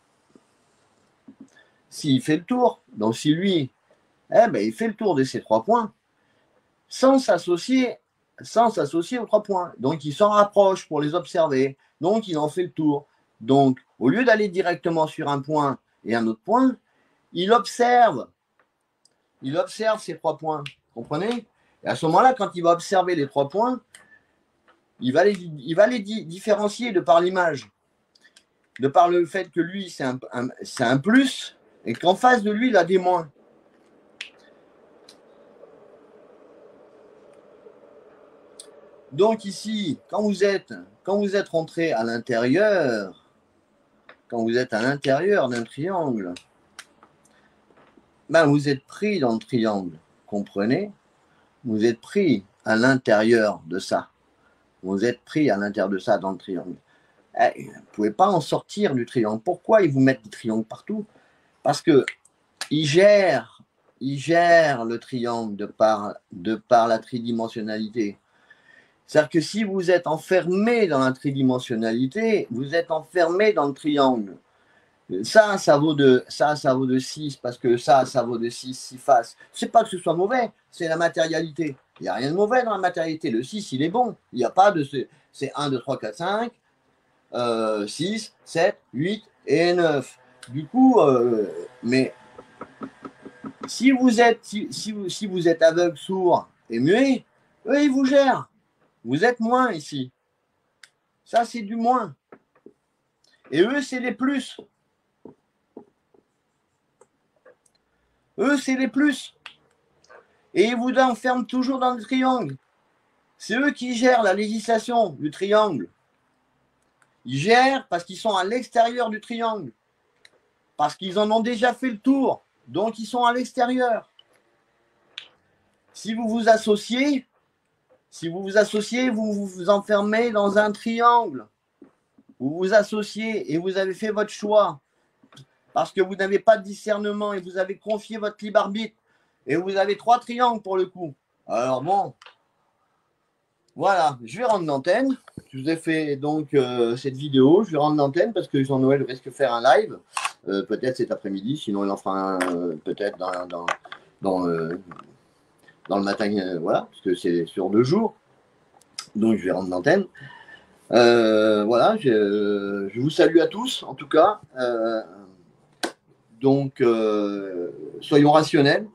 s'il fait le tour, donc si lui, il fait le tour de ces 3 points, sans s'associer aux 3 points. Donc, il s'en rapproche pour les observer. Donc, il en fait le tour. Donc, au lieu d'aller directement sur un point et un autre point, il observe ces 3 points. Vous comprenez? Et à ce moment-là, quand il va observer les 3 points, il va les différencier de par l'image, de par le fait que lui, c'est un plus, et qu'en face de lui, il a des moins. Donc ici, quand vous êtes rentré à l'intérieur, quand vous êtes à l'intérieur d'un triangle, vous êtes pris dans le triangle, comprenez? Vous êtes pris à l'intérieur de ça. Vous êtes pris à l'intérieur de ça dans le triangle. Vous ne pouvez pas en sortir du triangle. Pourquoi ils vous mettent des triangles partout? Parce qu'ils gèrent le triangle de par la tridimensionnalité. C'est-à-dire que si vous êtes enfermé dans la tridimensionnalité, vous êtes enfermé dans le triangle. Ça vaut de 6, parce que ça vaut de 6 faces. C'est pas que ce soit mauvais, c'est la matérialité. Il n'y a rien de mauvais dans la matérialité. Le 6, il est bon. Il n'y a pas de... C'est 1, 2, 3, 4, 5, 6, 7, 8 et 9. Du coup, mais si vous êtes aveugle, sourd et muet, eux, ils vous gèrent. Vous êtes moins ici. Ça, c'est du moins. Et eux, c'est les plus. Eux, c'est les plus. Et ils vous enferment toujours dans le triangle. C'est eux qui gèrent la législation du triangle. Ils gèrent parce qu'ils sont à l'extérieur du triangle. Parce qu'ils en ont déjà fait le tour. Donc, ils sont à l'extérieur. Si vous vous associez, vous vous enfermez dans un triangle. Vous vous associez et vous avez fait votre choix. Parce que vous n'avez pas de discernement et vous avez confié votre libre arbitre. Et vous avez 3 triangles pour le coup. Alors bon, voilà, je vais rendre l'antenne. Je vous ai fait donc cette vidéo. Je vais rendre l'antenne parce que Jean-Noël risque de faire un live. Peut-être cet après-midi, sinon il en fera un peut-être dans le matin, voilà, parce que c'est sur 2 jours. Donc je vais rendre l'antenne. Voilà, je vous salue à tous, en tout cas. Donc, soyons rationnels.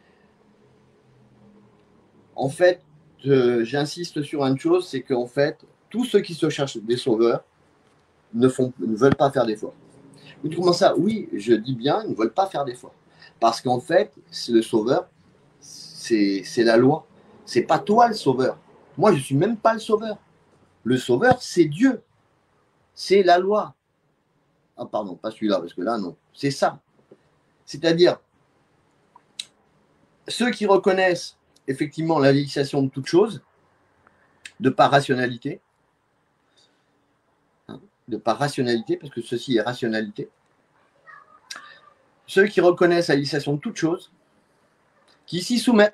En fait, j'insiste sur une chose, c'est qu'en fait, tous ceux qui se cherchent des sauveurs ne veulent pas faire d'efforts. Vous dites comment ça? Oui, je dis bien, ils ne veulent pas faire d'efforts. Parce qu'en fait, le sauveur, c'est la loi. C'est pas toi le sauveur. Moi, je ne suis même pas le sauveur. Le sauveur, c'est Dieu. C'est la loi. Ah, pardon, pas celui-là, parce que là, non. C'est ça. C'est-à-dire, ceux qui reconnaissent effectivement la législation de toute chose, de par rationalité, parce que ceci est rationalité, ceux qui reconnaissent la législation de toute chose, qui s'y soumettent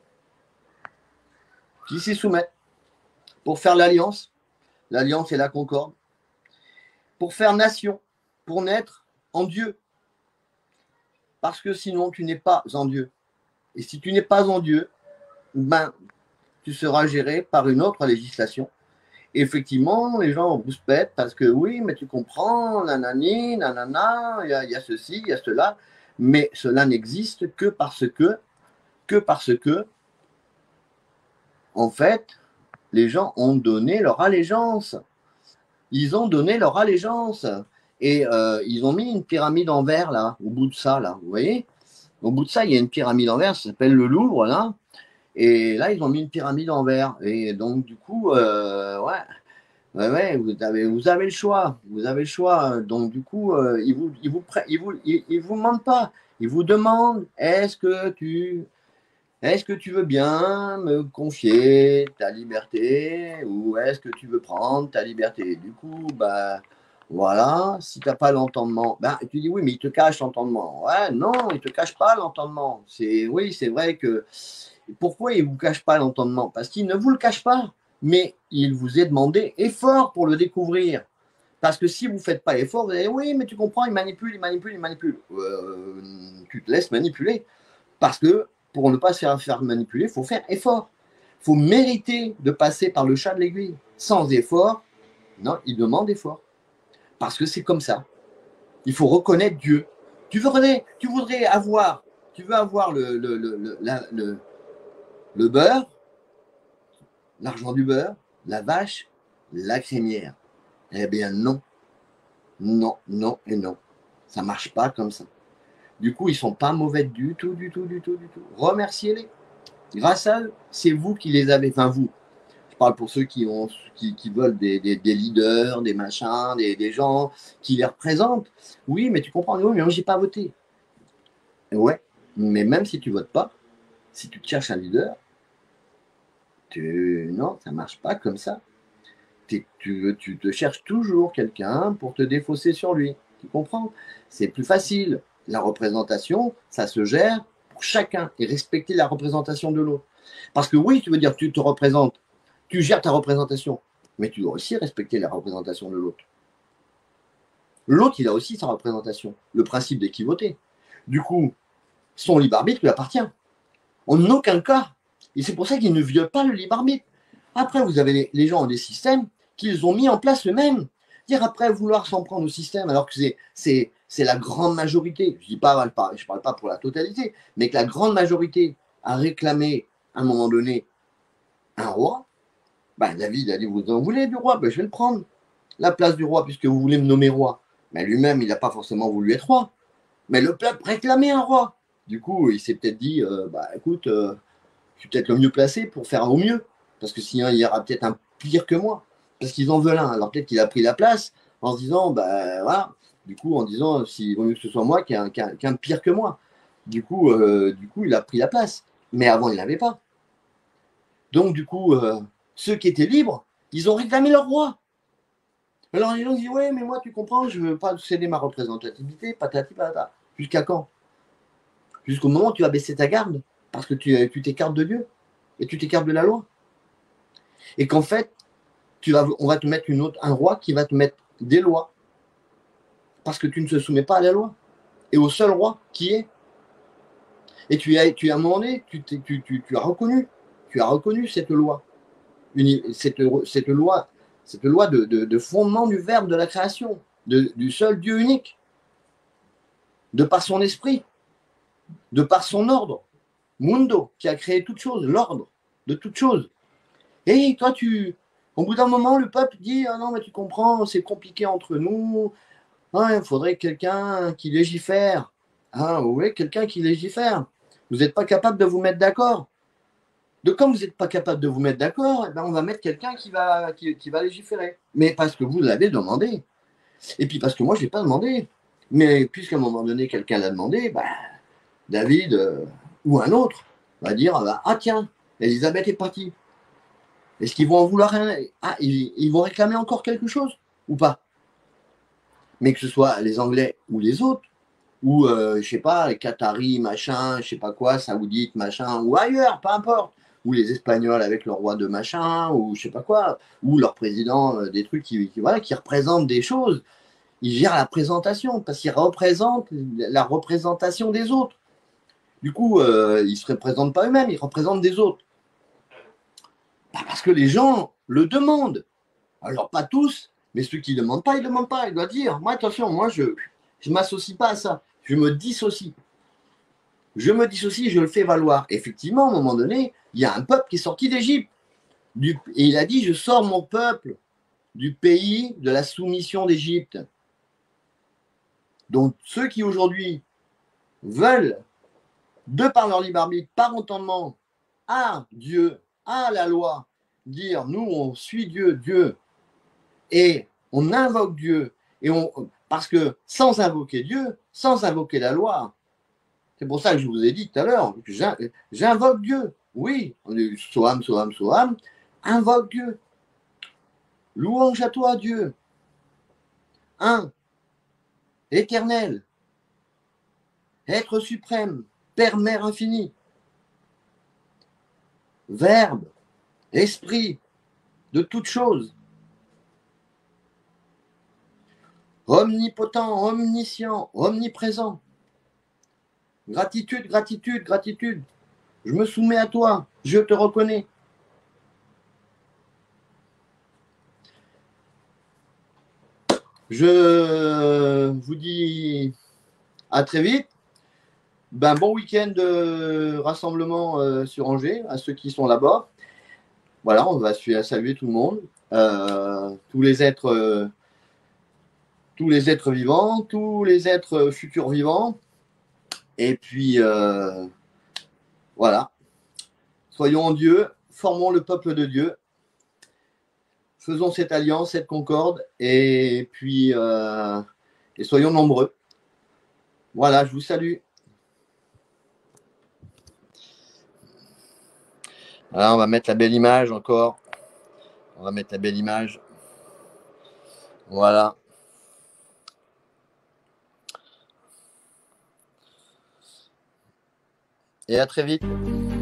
pour faire l'alliance et la concorde, pour faire nation, pour naître en Dieu, parce que sinon tu n'es pas en Dieu. Et si tu n'es pas en Dieu, tu seras géré par une autre législation. Et effectivement, les gens rouspètent parce que oui, mais tu comprends, nanani, nanana, il y a ceci, il y a cela, mais cela n'existe que parce que, en fait, les gens ont donné leur allégeance ils ont donné leur allégeance. Et ils ont mis une pyramide en verre, là, au bout de ça, là, vous voyez? Au bout de ça, il y a une pyramide en verre, ça s'appelle le Louvre, là. Et là, ils ont mis une pyramide en verre. Et donc, du coup, ouais, ouais, ouais, vous avez le choix. Vous avez le choix. Donc, du coup, ils vous mentent pas. Ils vous demandent, est-ce que tu veux bien me confier ta liberté ou est-ce que tu veux prendre ta liberté? Du coup, bah, voilà, si tu n'as pas l'entendement, bah, tu dis oui, mais il te cache l'entendement. Ouais, non, il ne te cache pas l'entendement. Oui, c'est vrai que. Pourquoi il ne vous cache pas l'entendement? Parce qu'il ne vous le cache pas, mais il vous est demandé effort pour le découvrir. Parce que si vous ne faites pas effort, vous allez oui, mais tu comprends, il manipule, il manipule, il manipule. Tu te laisses manipuler. Parce que pour ne pas se faire manipuler, il faut faire effort. Il faut mériter de passer par le chat de l'aiguille. Sans effort, non, il demande effort. Parce que c'est comme ça. Il faut reconnaître Dieu. Tu veux avoir le beurre, l'argent du beurre, la vache, la crémière. Eh bien non, non, non et non. Ça ne marche pas comme ça. Du coup, ils ne sont pas mauvais du tout, du tout, du tout, du tout. Remerciez-les. Grâce à eux, c'est vous qui les avez. Enfin, vous. Je parle pour ceux qui veulent des leaders, des machins, des gens qui les représentent. Oui, mais tu comprends. Oui, mais moi, j'ai pas voté. Ouais, mais même si tu votes pas, si tu te cherches un leader, non, ça marche pas comme ça. Tu te cherches toujours quelqu'un pour te défausser sur lui. Tu comprends? C'est plus facile. La représentation, ça se gère pour chacun et respecter la représentation de l'autre. Parce que oui, tu veux dire, tu te représentes, tu gères ta représentation, mais tu dois aussi respecter la représentation de l'autre. L'autre, il a aussi sa représentation, le principe d'équivoté. Du coup, son libre arbitre lui appartient. En aucun cas. Et c'est pour ça qu'il ne viole pas le libre arbitre. Après, vous avez les gens ont des systèmes qu'ils ont mis en place eux-mêmes. Dire après vouloir s'en prendre au système, alors que c'est la grande majorité, je ne parle pas pour la totalité, mais que la grande majorité a réclamé à un moment donné un roi, ben David a dit vous en voulez du roi, ben je vais le prendre. La place du roi, puisque vous voulez me nommer roi. Mais lui-même, il n'a pas forcément voulu être roi. Mais le peuple réclamait un roi. Du coup, il s'est peut-être dit bah écoute, je suis peut-être le mieux placé pour faire au mieux. Parce que sinon, il y aura peut-être un pire que moi. Parce qu'ils en veulent un. Alors peut-être qu'il a pris la place en se disant, bah voilà, du coup, en disant, s'il vaut mieux que ce soit moi qu'un pire que moi. Du coup, il a pris la place. Mais avant, il n'avait pas. Donc, du coup, ceux qui étaient libres, ils ont réclamé leur roi. Alors les gens disent, ouais, mais moi, tu comprends, je ne veux pas céder ma représentativité, patati patata. Jusqu'à quand? Jusqu'au moment où tu vas baisser ta garde. Parce que tu t'écartes de Dieu. Et tu t'écartes de la loi. Et qu'en fait, on va te mettre un roi qui va te mettre des lois parce que tu ne te soumets pas à la loi et au seul roi qui est. Et à un moment donné, tu as reconnu cette loi, cette loi de fondement du verbe de la création, du seul Dieu unique, de par son esprit, de par son ordre, Mundo, qui a créé toute chose, l'ordre de toute chose. Et toi, au bout d'un moment, le peuple dit ah non, mais tu comprends, c'est compliqué entre nous. Ah, il faudrait quelqu'un qui légifère. Ah, vous voulez quelqu'un qui légifère. Vous n'êtes pas capable de vous mettre d'accord. De comme vous n'êtes pas capable de vous mettre d'accord, eh ben on va mettre quelqu'un qui va légiférer. Mais parce que vous l'avez demandé. Et puis parce que moi, je ne l'ai pas demandé. Mais puisqu'à un moment donné, quelqu'un l'a demandé, bah, David ou un autre va dire ah tiens, Elisabeth est partie. Est-ce qu'ils vont en vouloir un? Ah, ils vont réclamer encore quelque chose ou pas? Mais que ce soit les Anglais ou les autres, ou je sais pas, les Qataris, machin, je sais pas quoi, Saoudites, machin, ou ailleurs, peu importe, ou les Espagnols avec leur roi de machin, ou je sais pas quoi, ou leur président, des trucs voilà, qui représentent des choses. Ils gèrent la présentation parce qu'ils représentent la représentation des autres. Du coup, ils ne se représentent pas eux-mêmes, ils représentent des autres. Bah, parce que les gens le demandent. Alors, pas tous, mais ceux qui ne demandent pas, ils ne demandent pas. Ils doivent dire, moi, attention, moi, je ne m'associe pas à ça. Je me dissocie. Je me dissocie, je le fais valoir. Effectivement, à un moment donné, il y a un peuple qui est sorti d'Égypte. Et il a dit, je sors mon peuple du pays de la soumission d'Égypte. Donc ceux qui aujourd'hui veulent, de par leur libre arbitre, par entendement à Dieu, à la loi, dire nous on suit Dieu, Dieu, et on invoque Dieu, parce que sans invoquer Dieu, sans invoquer la loi, c'est pour ça que je vous ai dit tout à l'heure, j'invoque Dieu. Oui, on est Soham, Soham, Soham, invoque Dieu. Louange à toi, Dieu. Un, éternel, être suprême, Père, Mère infini, Verbe, Esprit de toutes choses, omnipotent, omniscient, omniprésent. Gratitude, gratitude, gratitude. Je me soumets à toi, je te reconnais. Je vous dis à très vite. Bon week-end de rassemblement sur Angers, à ceux qui sont là-bas. Voilà, on va saluer tout le monde, tous les êtres vivants, tous les êtres futurs vivants. Et puis, voilà. Soyons en Dieu, formons le peuple de Dieu. Faisons cette alliance, cette concorde, et puis et soyons nombreux. Voilà, je vous salue. Alors, on va mettre la belle image encore. On va mettre la belle image. Voilà. Et à très vite.